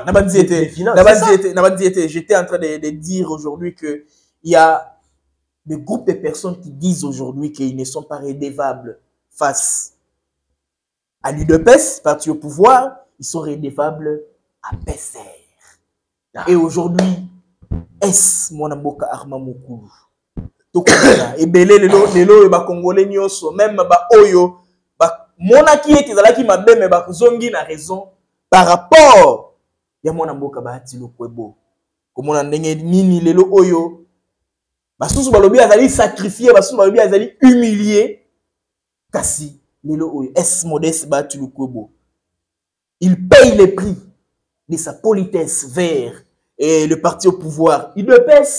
j'étais en train de dire aujourd'hui que il y a des groupes de personnes qui disent aujourd'hui qu'ils ne sont pas redevables face à l'UDPS, parti au pouvoir, ils sont redevables à PCR. Et aujourd'hui, est-ce mon Mboka Armamoukoulou? Et belé les Congolais nyonso, même ba oyo, ba monaki et ezalaki mabe mais ba zongi na raison par rapport ya mon Mboka bahati lo kwebo. Comme on a ndenge nini lelo oyo. Basusu balobi azali sacrifié, basusu balobi azali humilié. Kasi lelo oyo est modeste bahati lo kwebo. Il paye les prix de sa politesse vers le parti au pouvoir. Il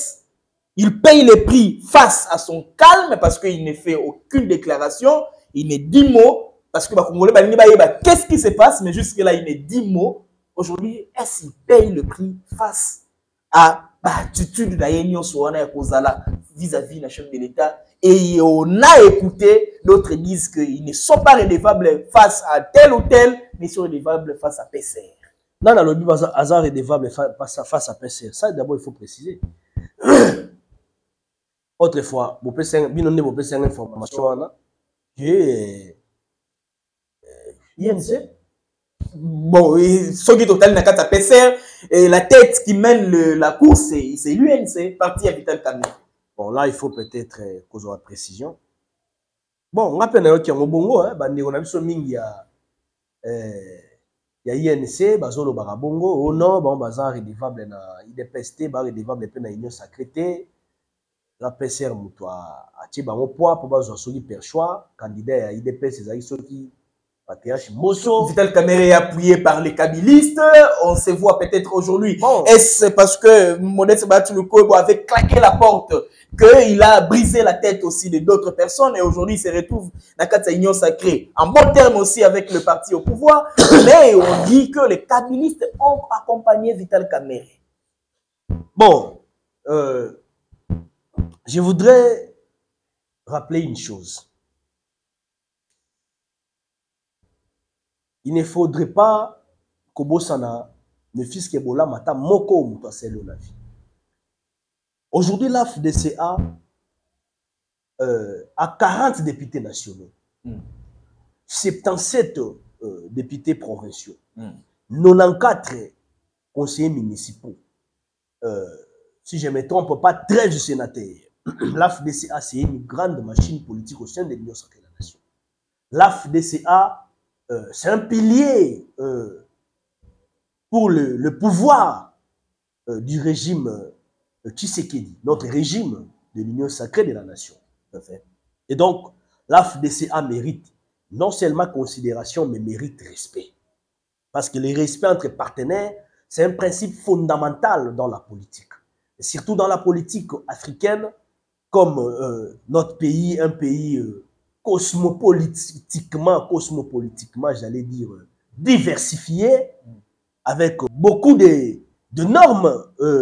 paye les prix face à son calme parce qu'il ne fait aucune déclaration, il ne dit mot, parce que qu'est-ce qui se passe, mais jusque-là, il ne dit mot. Aujourd'hui, est-ce qu'il paye le prix face à l'attitude d'Ayenio Soana et Kozala vis-à-vis de la chef de l'État? Et on a écouté, d'autres disent qu'ils ne sont pas redevables face à tel ou tel, mais ils sont redevables face à PCR. Non, non, le hasard est redevable face à PCR. Ça, d'abord, il faut préciser. Autrefois, vous pouvez une information que INC. Bon, ce qui est total n'a qu'à PCR, et la tête qui mène la course, c'est l'UNC, parti à Vital Kamé. Bon, là, il faut peut-être causer la précision. Bon, on rappelle qu'il y a un bongo, on a vu ce mingi, il y a INC, Bazolo Barabongo, au nord, bon, Bazar redevable na IDPST, Bar redevable na Union Sacrée. La PCR moutoua a tiré mon poids pour bazo soli perchois, candidat à IDPS, c'est ça qui PTH Mosso. Vital Kamere est appuyé par les kabylistes. On se voit peut-être aujourd'hui. Bon. Est-ce parce que Modeste Batuluko avait claqué la porte qu'il a brisé la tête aussi de d'autres personnes et aujourd'hui il se retrouve dans la Union Sacrée. En bon terme aussi avec le parti au pouvoir. Mais on dit que les kabylistes ont accompagné Vital Kamere. Bon. Je voudrais rappeler une chose. Il ne faudrait pas que Bossana ne fisse que Bola Mata Moko Moutasselo la vie. Aujourd'hui, la FDCA a 40 députés nationaux, 77 députés provinciaux, 94 conseillers municipaux, si je ne me trompe pas, 13 sénateurs. L'AFDCA, c'est une grande machine politique au sein de l'Union sacrée de la nation. L'AFDCA, c'est un pilier pour le pouvoir du régime Tshisekedi, notre régime de l'Union sacrée de la nation. Et donc, l'AFDCA mérite non seulement considération, mais mérite respect. Parce que le respect entre partenaires, c'est un principe fondamental dans la politique. Et surtout dans la politique africaine, comme notre pays, un pays cosmopolitiquement, j'allais dire, diversifié, avec beaucoup de normes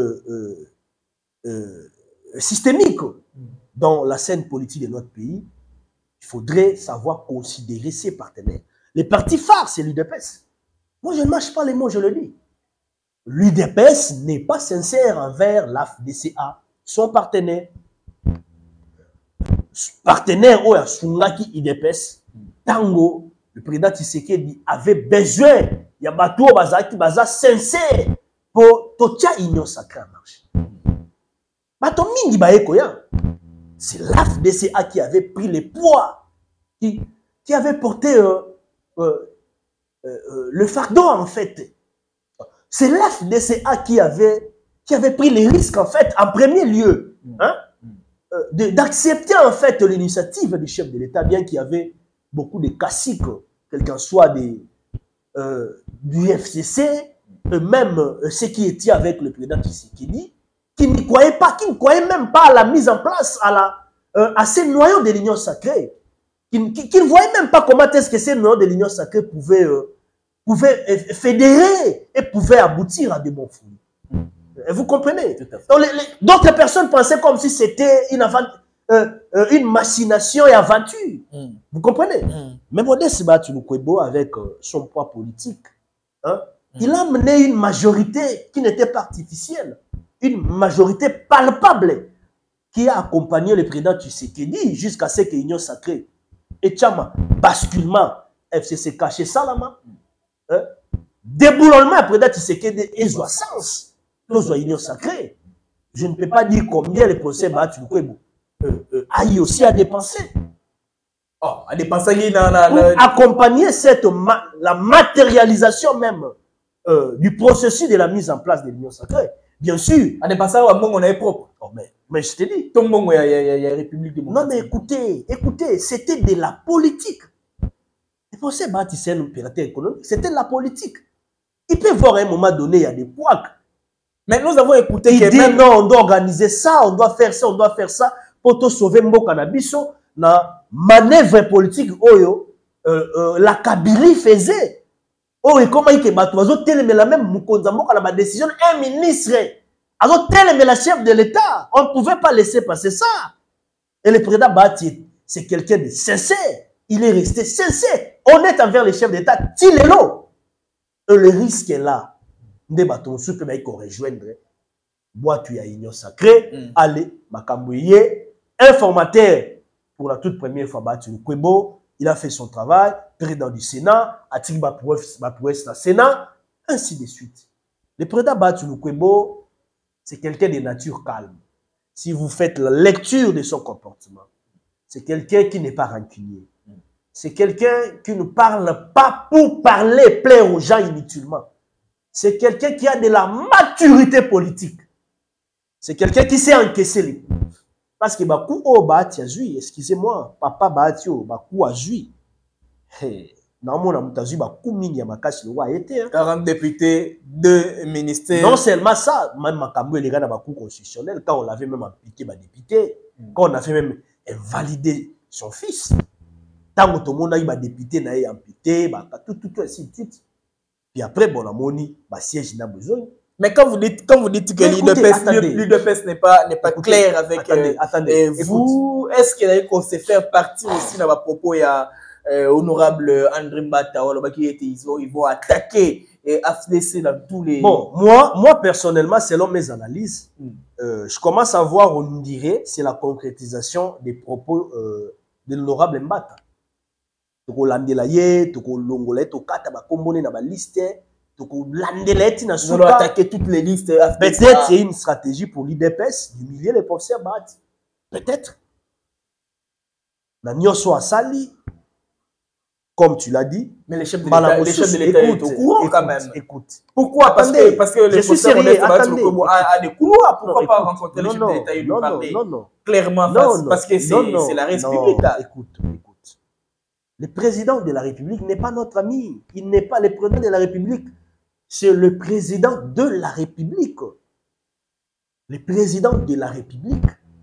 systémiques dans la scène politique de notre pays, il faudrait savoir considérer ses partenaires. Les partis phares, c'est l'UDPS. Moi, je ne mâche pas les mots, je le dis. l'UDPS n'est pas sincère envers l'AFDCA, son partenaire. Partenaire Oya Sungaki UDPS, Tango, le président Tshisekedi avait besoin, il y a bateau bazaki baza sincère pour totia union sacrée en marche. Bato mingi baeko ya. C'est l'AFDCA qui avait pris le poids, qui avait porté le fardeau en fait. C'est l'AFDCA qui avait pris les risques en fait, en premier lieu, hein, d'accepter en fait l'initiative du chef de l'État, bien qu'il y avait beaucoup de caciques, quel qu'en soit du FCC, même ceux qui étaient avec le président Tshisekedi, qui ne croyaient même pas à la mise en place, à ces noyaux de l'Union sacrée, qui ne voyaient même pas comment est-ce que ces noyaux de l'Union sacrée pouvaient fédérer et pouvaient aboutir à de bons fruits. Vous comprenez? D'autres personnes pensaient comme si c'était une machination et aventure. Vous comprenez? Mais Modeste Batshilukwebo, avec son poids politique, hein, il a mené une majorité qui n'était pas artificielle, une majorité palpable qui a accompagné le président Tshisekedi jusqu'à ce que l'Union sacrée et Tchama, basculement, FCC caché Salama, hein, déboulonnement le président Tshisekedi et sens. Nous avons union sacrée. Je ne peux pas dire combien le procès Batshilukwebo aille aussi à dépenser. Oh, à dépenser pour accompagner la matérialisation même du processus de la mise en place de l'union sacrée. Bien sûr. À dépenser, on est propre. Oh, mais je te dis. Tout le monde, il y a la République démocratique. Non, mais écoutez, c'était de la politique. Le procès Batshilukwebo, c'est un opérateur économique. C'était de la politique. Il peut voir à un moment donné, il y a des couacs. Mais nous avons écouté il dit même... non, on doit organiser ça, on doit faire ça, on doit faire ça pour te sauver Mboka na biso na manœuvre politique oyo la Kabylie faisait. Oh, et comment il que bato azo telemela même Mukonza Mboka na ba décision un ministre azo telemela chef de l'État, on ne pouvait pas laisser passer ça. Et le président Bati, c'est quelqu'un de sincère, il est resté sincère, honnête envers les chefs d'État, Tilelo. Et le risque est là. Nde baton soupe ba ko rejoindre boîte ya union sacrée allez makambouye informateur pour la toute première fois Batshilukwebo, il a fait son travail, président du Sénat, atik ba prouesse na Sénat, ainsi de suite. Le président Batshilukwebo, c'est quelqu'un de nature calme. Si vous faites la lecture de son comportement, c'est quelqu'un qui n'est pas rancunier. C'est quelqu'un qui ne parle pas pour parler, plaire aux gens inutilement. C'est quelqu'un qui a de la maturité politique. C'est quelqu'un qui sait encaisser les coups. Parce que Bakou o Bahati a zui, excusez-moi, papa Bahati o Bakou a zui. Non, mingi ya makasi le a été. 40 députés, 2 ministères. Non seulement ça, même Makambo et les gars dans Bakou constitutionnel, quand on l'avait même impliqué député, quand on avait même invalidé son fils, tant que tout le monde a eu député, n'a eu amputé, tout ainsi de suite. Puis après, bon, la monnaie, siège n'a besoin. Mais quand vous dites que l'UDPS n'est pas clair avec attendez, vous, est-ce qu'on sait faire partie aussi dans ma propos, il y a honorable André Mbata, ils vont attaquer AFDC dans tous les... Bon, moi personnellement, selon mes analyses, je commence à voir, on dirait, c'est la concrétisation des propos de l'honorable Mbata. Toko landela ye, toko longola ye, toko kata ba kombone na ba liste, toko landela ye na souka. Attaquer toutes les listes. Peut-être c'est une stratégie pour l'IDPS d'humilier les professeurs Bahati. Peut-être. Na nyoso asali, comme tu l'as dit. Mais les chefs de l'État est au courant quand même. Écoute. Pourquoi? Parce que les professeurs a des couloirs. Pourquoi pas rencontrer les chefs de l'État et lui parler clairement parce que c'est la République. Écoute. Le président de la République n'est pas notre ami. Il n'est pas le président de la République. C'est le président de la République. Le président de la République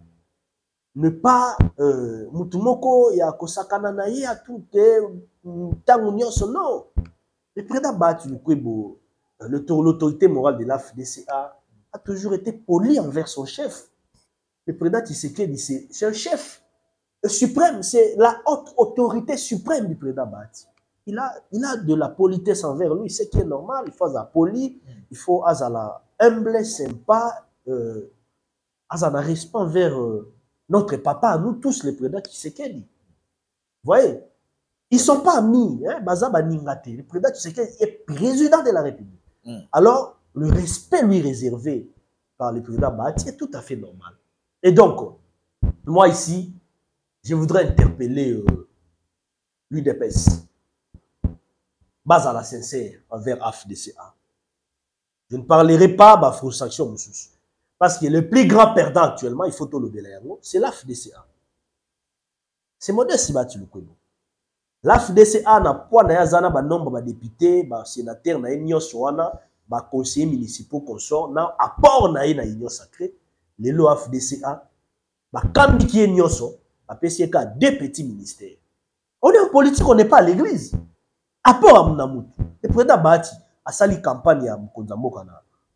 ne pas Mutumoko ya kosakana na ye a tout tango nyonso non. Le président Batshilukwebo, l'autorité morale de l'AFDCA a toujours été poli envers son chef. Le président Tshisekedi, c'est un chef suprême, c'est la haute autorité suprême du président Bahati. il a de la politesse envers lui, c'est qui est normal. Il faut être poli, il faut être humble, sympa, un respect envers notre papa, nous tous les présidents qui Tshisekedi. Vous voyez, ils ne sont pas amis. Le président Tshisekedi est président de la République. Alors, le respect lui réservé par le président Bahati est tout à fait normal. Et donc, moi ici, je voudrais interpeller l'UDPS. Base à la sincère envers AFDCA. Je ne parlerai pas de la frustration, parce que le plus grand perdant actuellement, il faut tout le dire, c'est l'AFDCA. C'est modeste si tu le connais. L'AFDCA n'a pas de nombre de députés, de sénateurs, de conseillers municipaux, consorts, n'a apport na union sacrée. Les lois AFDCA, quand il y a une PCK, deux petits ministères. On est en politique, on n'est pas à l'église. Apport à Mounamout. Le président Bahati a sali campagne à Mkonzamboka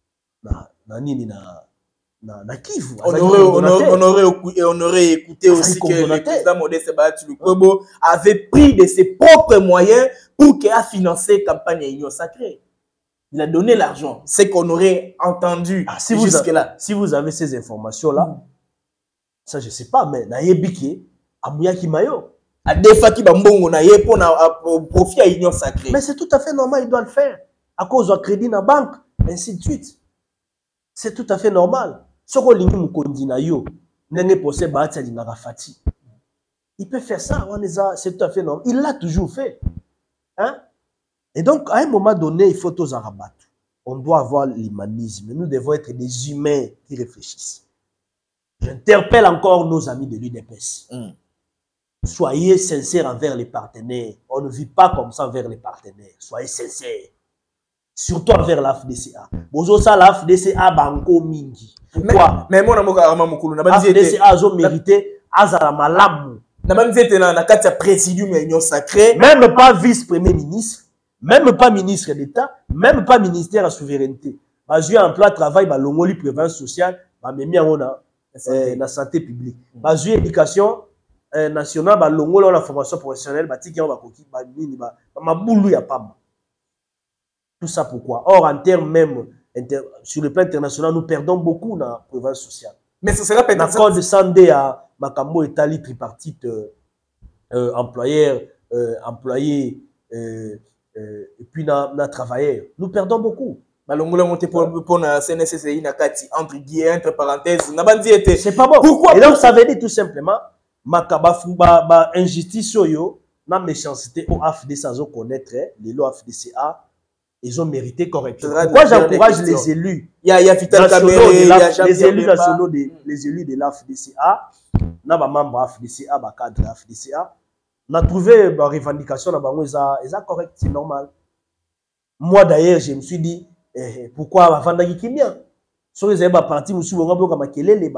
na Kivu. On aurait écouté aussi que le président Modeste Bahati Lukwebo avait pris de ses propres moyens pour qu'il a financé la campagne à Union Sacrée. Il a donné l'argent. C'est qu'on aurait entendu jusque-là. Si vous avez ces informations-là, ça je ne sais pas, mais na yebike Amouyaki Mayo. À des fois qui bambongo na yé pour profiter à Union Sacrée. Mais c'est tout à fait normal, il doit le faire. À cause du crédit dans la banque, ainsi de suite. C'est tout à fait normal. Ce qu'on lingi mukondi na yo, n'engé possède Bahati Alingara Fati. Il peut faire ça, c'est tout à fait normal. Il l'a toujours fait. Hein? Et donc, à un moment donné, il faut tous en rabattre. On doit avoir l'humanisme. Nous devons être des humains qui réfléchissent. J'interpelle encore nos amis de l'UDPS. Soyez sincères envers les partenaires. On ne vit pas comme ça envers les partenaires. Soyez sincères. Surtout envers l'AFDCA. Bozo ça l'AFDCA banco mingi. Pourquoi? Mais moi na l'AFDCA a mérité azala malamu. Na banzete na kati ya présidium ya Union Sacrée. Même pas vice-premier ministre, même pas ministre d'État, même pas ministère de souveraineté. Bazu emploi travail ba longoli prévention sociale, ba memi ngona na santé publique. Bazu éducation nationale ba longolo la formation professionnelle ba tiki ba koki ba nini ba mabulu ya pamba. Tout ça pourquoi? Or, en termes même, sur le plan international, nous perdons beaucoup dans la prévention sociale. Mais ce sera peut-être... L'accord de Sandé à Makambo Etali tripartite, employeur, employé, et puis na travailleur. Nous perdons beaucoup. Pour la CNSSI, entre parenthèses, c'est pas bon. Pourquoi? Et donc, ça veut dire tout simplement, Makaba injustice, na méchanceté au AFD sans connaître les lois FDCA. Ils ont mérité correctement. Pourquoi j'encourage les élus? Il y a Vital Kamere, les élus nationaux, les élus de l'AFDCA, na ba membre AFDCA, ba cadre AFDCA, on a trouvé ma revendication na bango eza correct, c'est normal. Moi d'ailleurs, je me suis dit pourquoi avant d'agikimia? So les ba parti musu bonga boka makelele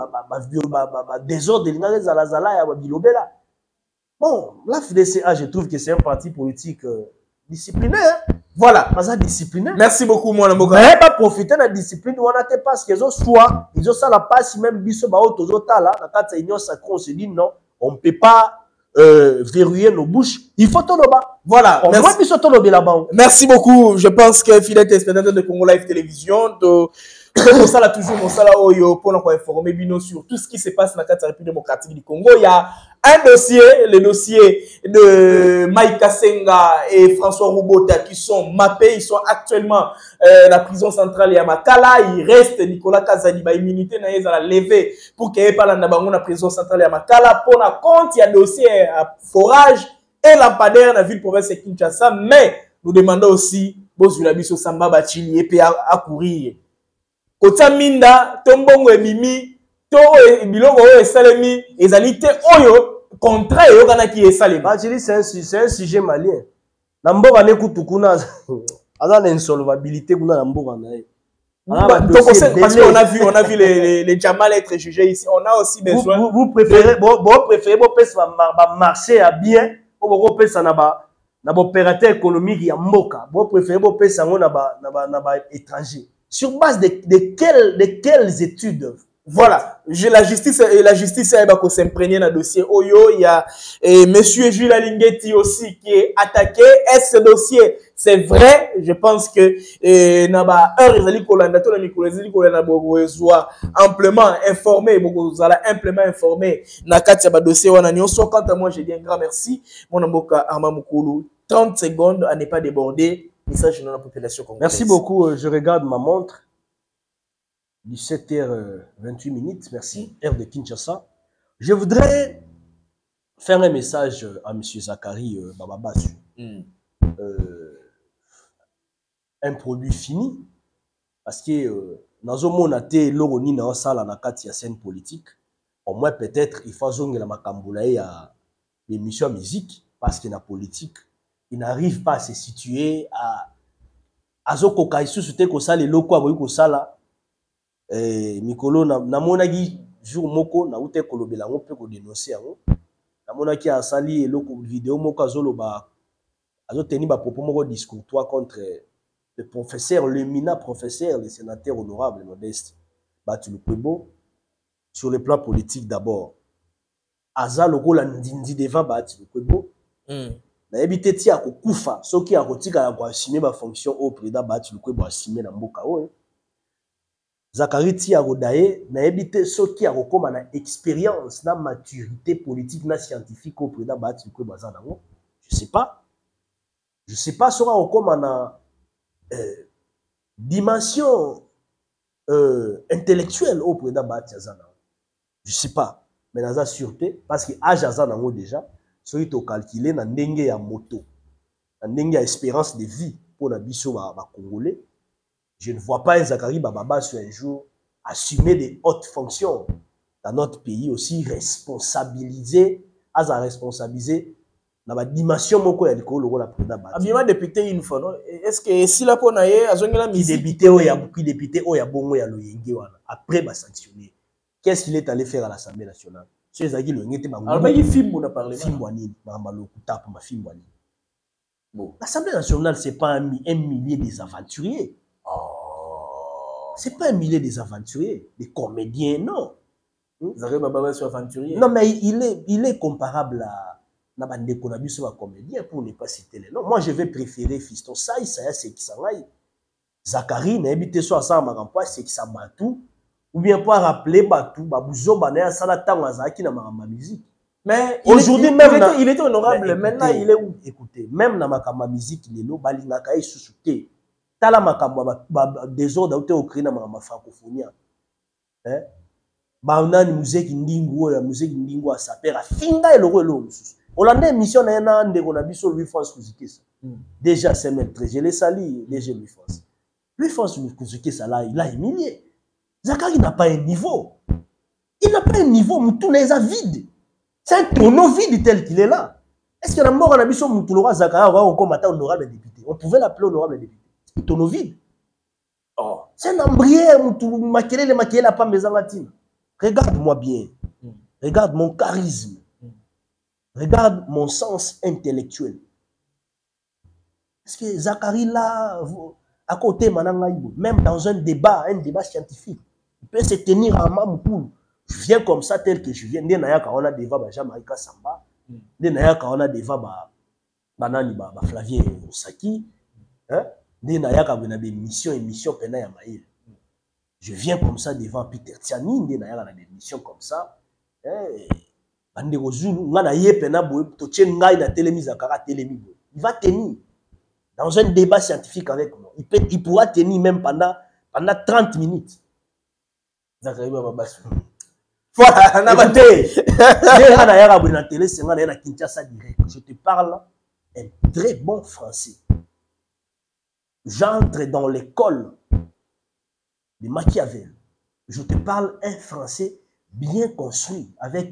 ba désordre linga zala zala ya ba bilobela. Bon, l'AFDCA, je trouve que c'est un parti politique disciplinaire. Voilà. Disciplinaire. Merci beaucoup, moi, mais pas profiter de la discipline. On a parce qu'ils ont soit, ils ont ça la passe, même biso ba autozota là, la carte union sacrée, on se dit non, on ne peut pas verrouiller nos bouches. Il faut tout là-bas. Voilà. On doit biso tout là-bas. Merci beaucoup. Je pense que fidèle téléspectateur de Congo Live Télévision, on sala toujours mon sala oyo pour nous informer bino sur tout ce qui se passe dans la République démocratique du Congo. Il y a un dossier, le dossier de Mike Kasenga et François Roubota qui sont mappés, ils sont actuellement la prison centrale à Makala. Il reste Nicolas Kazadi, ba immunité na yeza la lever pour qu'il y ait pas la prison centrale à Makala. Pour la compte, il y a dossier à forage et lampadaire dans la ville province de Kinshasa, mais nous demandons aussi Bozulabiso Samba Bachili et puis à courir. Kota minda tombongo emimi to bilongo oyo esalemi ezali te oyo contrat yo kana ki esalemi. Bachili c'est un sujet malien. Na mboka ne kutukuna azana insolvabilité kuna na mboka na ye. Parce qu'on a vu les Jamal être jugés ici. On a aussi besoin. Vous préférez marcher à bien ou vous préférez na opérateur économique ya mboka. Vous préférez na étranger. Sur base de quelles études Voilà, la justice va s'imprégner dans le dossier Oyo. Il y a monsieur Jules Alingeti aussi qui est attaqué. Est-ce ce dossier, c'est vrai? Je pense que amplement informé, amplement informé. Quant à moi, je dis un grand merci. Mon amboka Arma Moukoulou, 30 secondes à ne pas déborder. Message dans la population congolaise. Merci beaucoup. Je regarde ma montre. 17h28, merci, heure de Kinshasa. Je voudrais faire un message à M. Zakari Bababasu. Un produit fini, parce que dans un monde où l'oroni dans salle en akati scène politique, au moins peut-être il faut zonger la makamboulaye à l'émission musique, parce qu'il y a politique, il n'arrive pas à se situer à zoko kaisu sute ko sala loko aboyi ko sala. Mikolo na monaki jour moko na ute kolobela ngo pe ko dénoncer ngo na monaki asali eloko vidéo moko azoloba azoteni ba propos moko discourtois contre le professeur, l'éminent professeur, le sénateur honorable Modeste Batu Lukwebo sur le plan politique d'abord. Aza lokola ndindi devant Batu Lukwebo na ebité ti akokufa soki akotika ya ko assumer ba fonction au président Batu Lukwebo assumer na mboka oyo. Zakari Tia Rodaye n'a évité ce qui a recommandé na expérience, na maturité politique, na scientifique au président Batu Bazanango. Je sais pas ce qu'on recommande dimension intellectuelle au président Batu Bazanango. Je sais pas, mais dans la sûreté, parce que âge Azanango déjà, ce qui est calculé na ndenge ya moto, na ndenge ya espérance de vie pour la biso ba Congolais. Je ne vois pas un Zakari Bababa sur un jour assumer des hautes fonctions dans notre pays, aussi responsabiliser, dans la dimension moko ya likolo la président Bati. Abima député une fois, non? Est-ce que si la ponaye azongela musique député oya bongo ya loyengi wana après ba sanctionner. Qu'est-ce qu'il est allé faire à l'Assemblée nationale? Ce ezaki loyengi te bango. Alors il film on a parlé. Film wani, mama lokuta pour ma film wani. Bon, l'Assemblée nationale c'est pas un millier des aventuriers. C'est pas un millier des aventuriers, des comédiens, non. Non, mais il est comparable à Nabande Konabi sur un comédien pour ne pas citer les noms. Moi, je vais préférer Fiston Saï, c'est qui s'en aille. Zakari, n'a habité sur ça, Marampa, c'est qui s'en tout. Ou bien pas rappeler Batou, Babouzo, Bané, Salatan, Azaki, na ma musique. Mais aujourd'hui, même. Il était honorable, maintenant il est où? Écoutez, même dans ma musique, il est là, Balingaka est sous-souté. Tala makamba désordre auto okina ma francophonie hein ba nani musique ndingu ya musique ndingu asapera finga eloko mususu olanda émission na yana ndeko na biso Louis France Kuzikisa déjà c'est même très je l'ai sali déjà Louis France Kuzikisa là il a humilié Zakari n'a pas un niveau, il n'a pas un niveau, tout n'est vide, c'est un tonneau vide tel qu'il est là. Est-ce que la mort en abisso Moutoulora Zakari aura comme honorable député? On pouvait l'appeler honorable député. Tonneau vide. Oh, c'est un embrière, maquillé la pas maison. Regarde-moi bien. Regarde mon charisme. Regarde mon sens intellectuel. Est-ce que Zakari là, à côté, même dans un débat scientifique, il peut se tenir à Mamoukoul. Je viens comme ça, tel que je viens. On a des débat Jamaïka Samba. On a des débat Banani Flavien Osaki. Hein? Des missions pena ya maïl. Je viens comme ça devant Peter Tiani, des missions comme ça. Il va tenir dans un débat scientifique avec moi. Il pourra tenir même pendant 30 minutes. Voilà, je te parle un très bon français. J'entre dans l'école de Machiavel. Je te parle un français bien construit, avec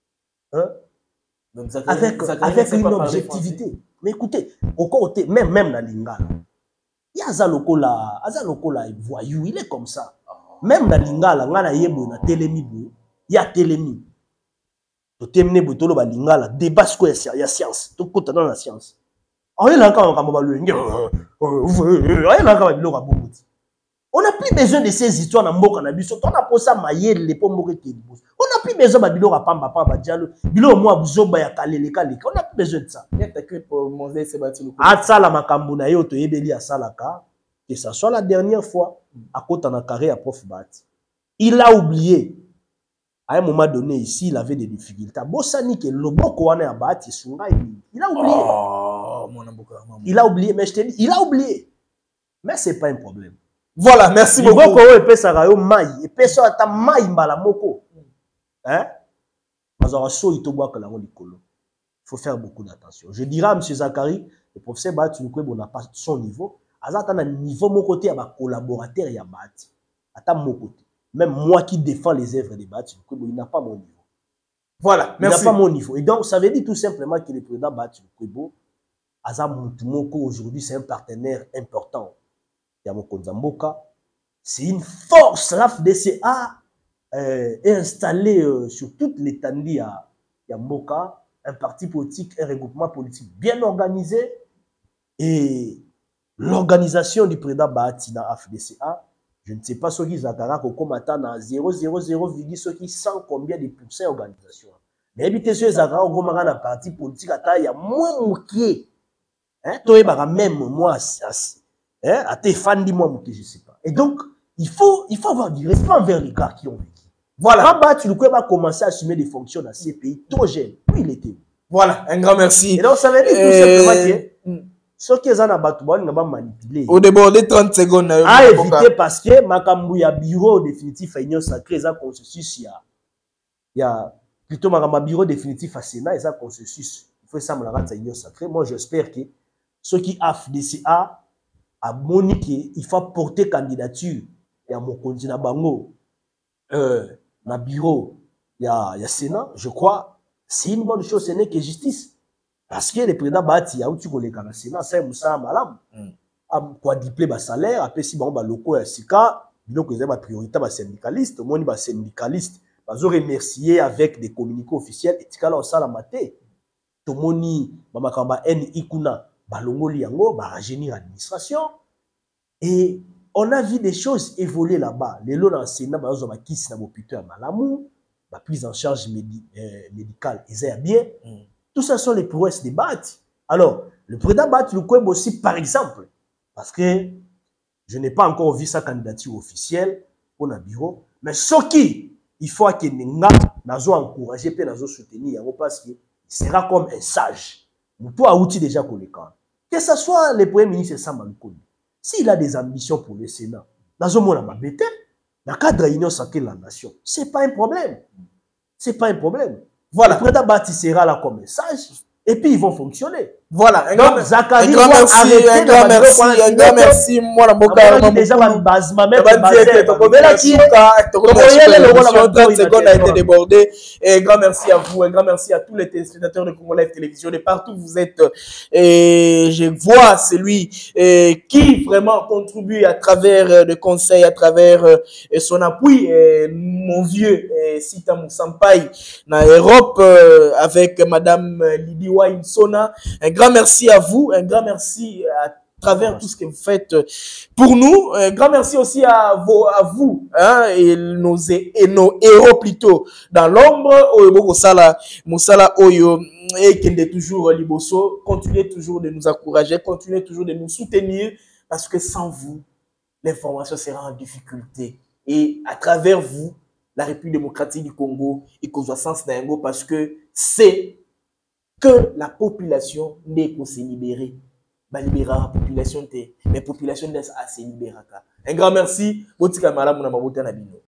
une objectivité. Mais écoutez, au côté, même dans Lingala, il y a Azalokola voyou, il est comme ça. Même dans Lingala, il y a Télémi. Tu termines Botolo Lingala, débat square, il y a science. Tu côté dans la science. Il y a encore un On n'a plus besoin de ces histoires dans Mboka na biso. On a posé ça maïel les pommes qui On n'a plus besoin de bilo rapamba pamba dialo. Bilo moi buzoba ya kalele kalele. On n'a plus besoin de ça. Atsala makambu na yo to yebeli asalaka. Que ça soit la dernière fois à côté en carré à Prof Bat. Il a oublié. À un moment donné ici, il avait des difficultés. Bossani que le boko wana ya Bat il a oublié. Oh, il a oublié, mais je te dis, il a oublié. Mais c'est pas un problème. Voilà, merci beaucoup. Il faut que ça rayo mai et personne ata mai mbala moko. Hein? Il faut faire beaucoup d'attention. Je dirais à M. Zakari, le professeur Bat on n'a pas son niveau. Azata na niveau mon côté à ma collaborateur ya Bat. Ata mon côté. Même moi qui défends les œuvres de Bat, il n'a pas mon niveau. Voilà, merci. Il n'a pas mon niveau. Et donc ça veut dire tout simplement que le président Bat Azam Moutoumoko aujourd'hui c'est un partenaire important. Yamoko Zamboka, c'est une force. La FDCA est installée sur toute l'étendue à Yamboka, un parti politique, un regroupement politique bien organisé. Et l'organisation du président Bahatina FDCA, je ne sais pas ce qu'ils ont comme à 0,00, ce qui sent combien de pourcents d'organisation. Mais évitez ce Zakara, au un parti politique, il y a moins mouqué. Toi, même moi, hein, à tes fans, dis-moi, je ne sais pas. Et donc, il faut avoir du respect envers les gars qui ont vécu. Voilà. Rabat, tu va commencer à assumer des fonctions dans ces pays trop jeunes. Où il était? Voilà, un grand merci. Et donc, ça veut dire tout simplement que ceux qui sont en Batouba, ils n'ont manipulé. Au débordé 30 secondes. À éviter parce que Makambouya bureau définitif à Union Sacrée, ils ont consensus. Il y a plutôt Makamba bureau définitif à Sénat, ils ont consensus. Il faut ça me la rendre à Union Sacrée. Moi, j'espère que ceux qui AFDCA à Monique, il faut porter candidature. Il y a mon continent Bango, na bureau, il y a Sénat, je crois, c'est une bonne chose, ce n'est que justice. Parce que le président Bati, il y a où tu connais le Sénat, c'est Moussa Malam. A quadruplé le salaire, après si bon, locaux et Sika, donc ils ont ma priorité, ma syndicaliste, moi, je suis syndicaliste, je remercier avec des communiqués officiels, et tu as ça la maté. Tomoni, Mamakamba N. Ikuna, Balongoli Yango, rajeunir l'administration. Et on a vu des choses évoluer là-bas. Les lots dans le Sénat, ils ont quitté l'hôpital à Malamou, la prise en charge médicale, ils ont bien. Tout ça sont les prouesses des Bati. Alors, le président Bati Lukweb aussi, par exemple, parce que je n'ai pas encore vu sa candidature officielle pour le bureau, mais ce qui, il faut que nous encourager et nous soutenir, parce qu'il sera comme un sage. Nous avons outil déjà pour les camps. Que ce soit le Premier ministre Samba Lukonde, s'il a des ambitions pour le Sénat, dans le monde dans le cadre de l'Union sacrée de la nation, ce n'est pas un problème. Ce n'est pas un problème. Voilà. Le président Bati sera là comme un sage, et puis ils vont fonctionner. Voilà. Un grand merci, moi, la boca, déjà, ma base, ma mère, secondes a été débordée. Et grand merci à vous, un grand merci à tous les téléspectateurs de Congo Live Télévision, de partout où vous êtes. Et je vois celui qui vraiment contribue à travers le conseil, à travers son appui, mon vieux Sita Moussampaï, dans l'Europe, avec Madame Lydie Wainsona. Un grand merci à vous, un grand merci à travers tout ce que vous faites pour nous. Un grand merci aussi à vous hein, et nos héros plutôt dans l'ombre. Moussala Oyo et Kende toujours Liboso. Continuez toujours de nous encourager, continuez toujours de nous soutenir parce que sans vous, l'information sera en difficulté. Et à travers vous, la République démocratique du Congo, il cause sens d'Ango parce que c'est que la population n'est pas se libérer. Bah, libérer la population, mais la population n'est pas se libérer. Un grand merci.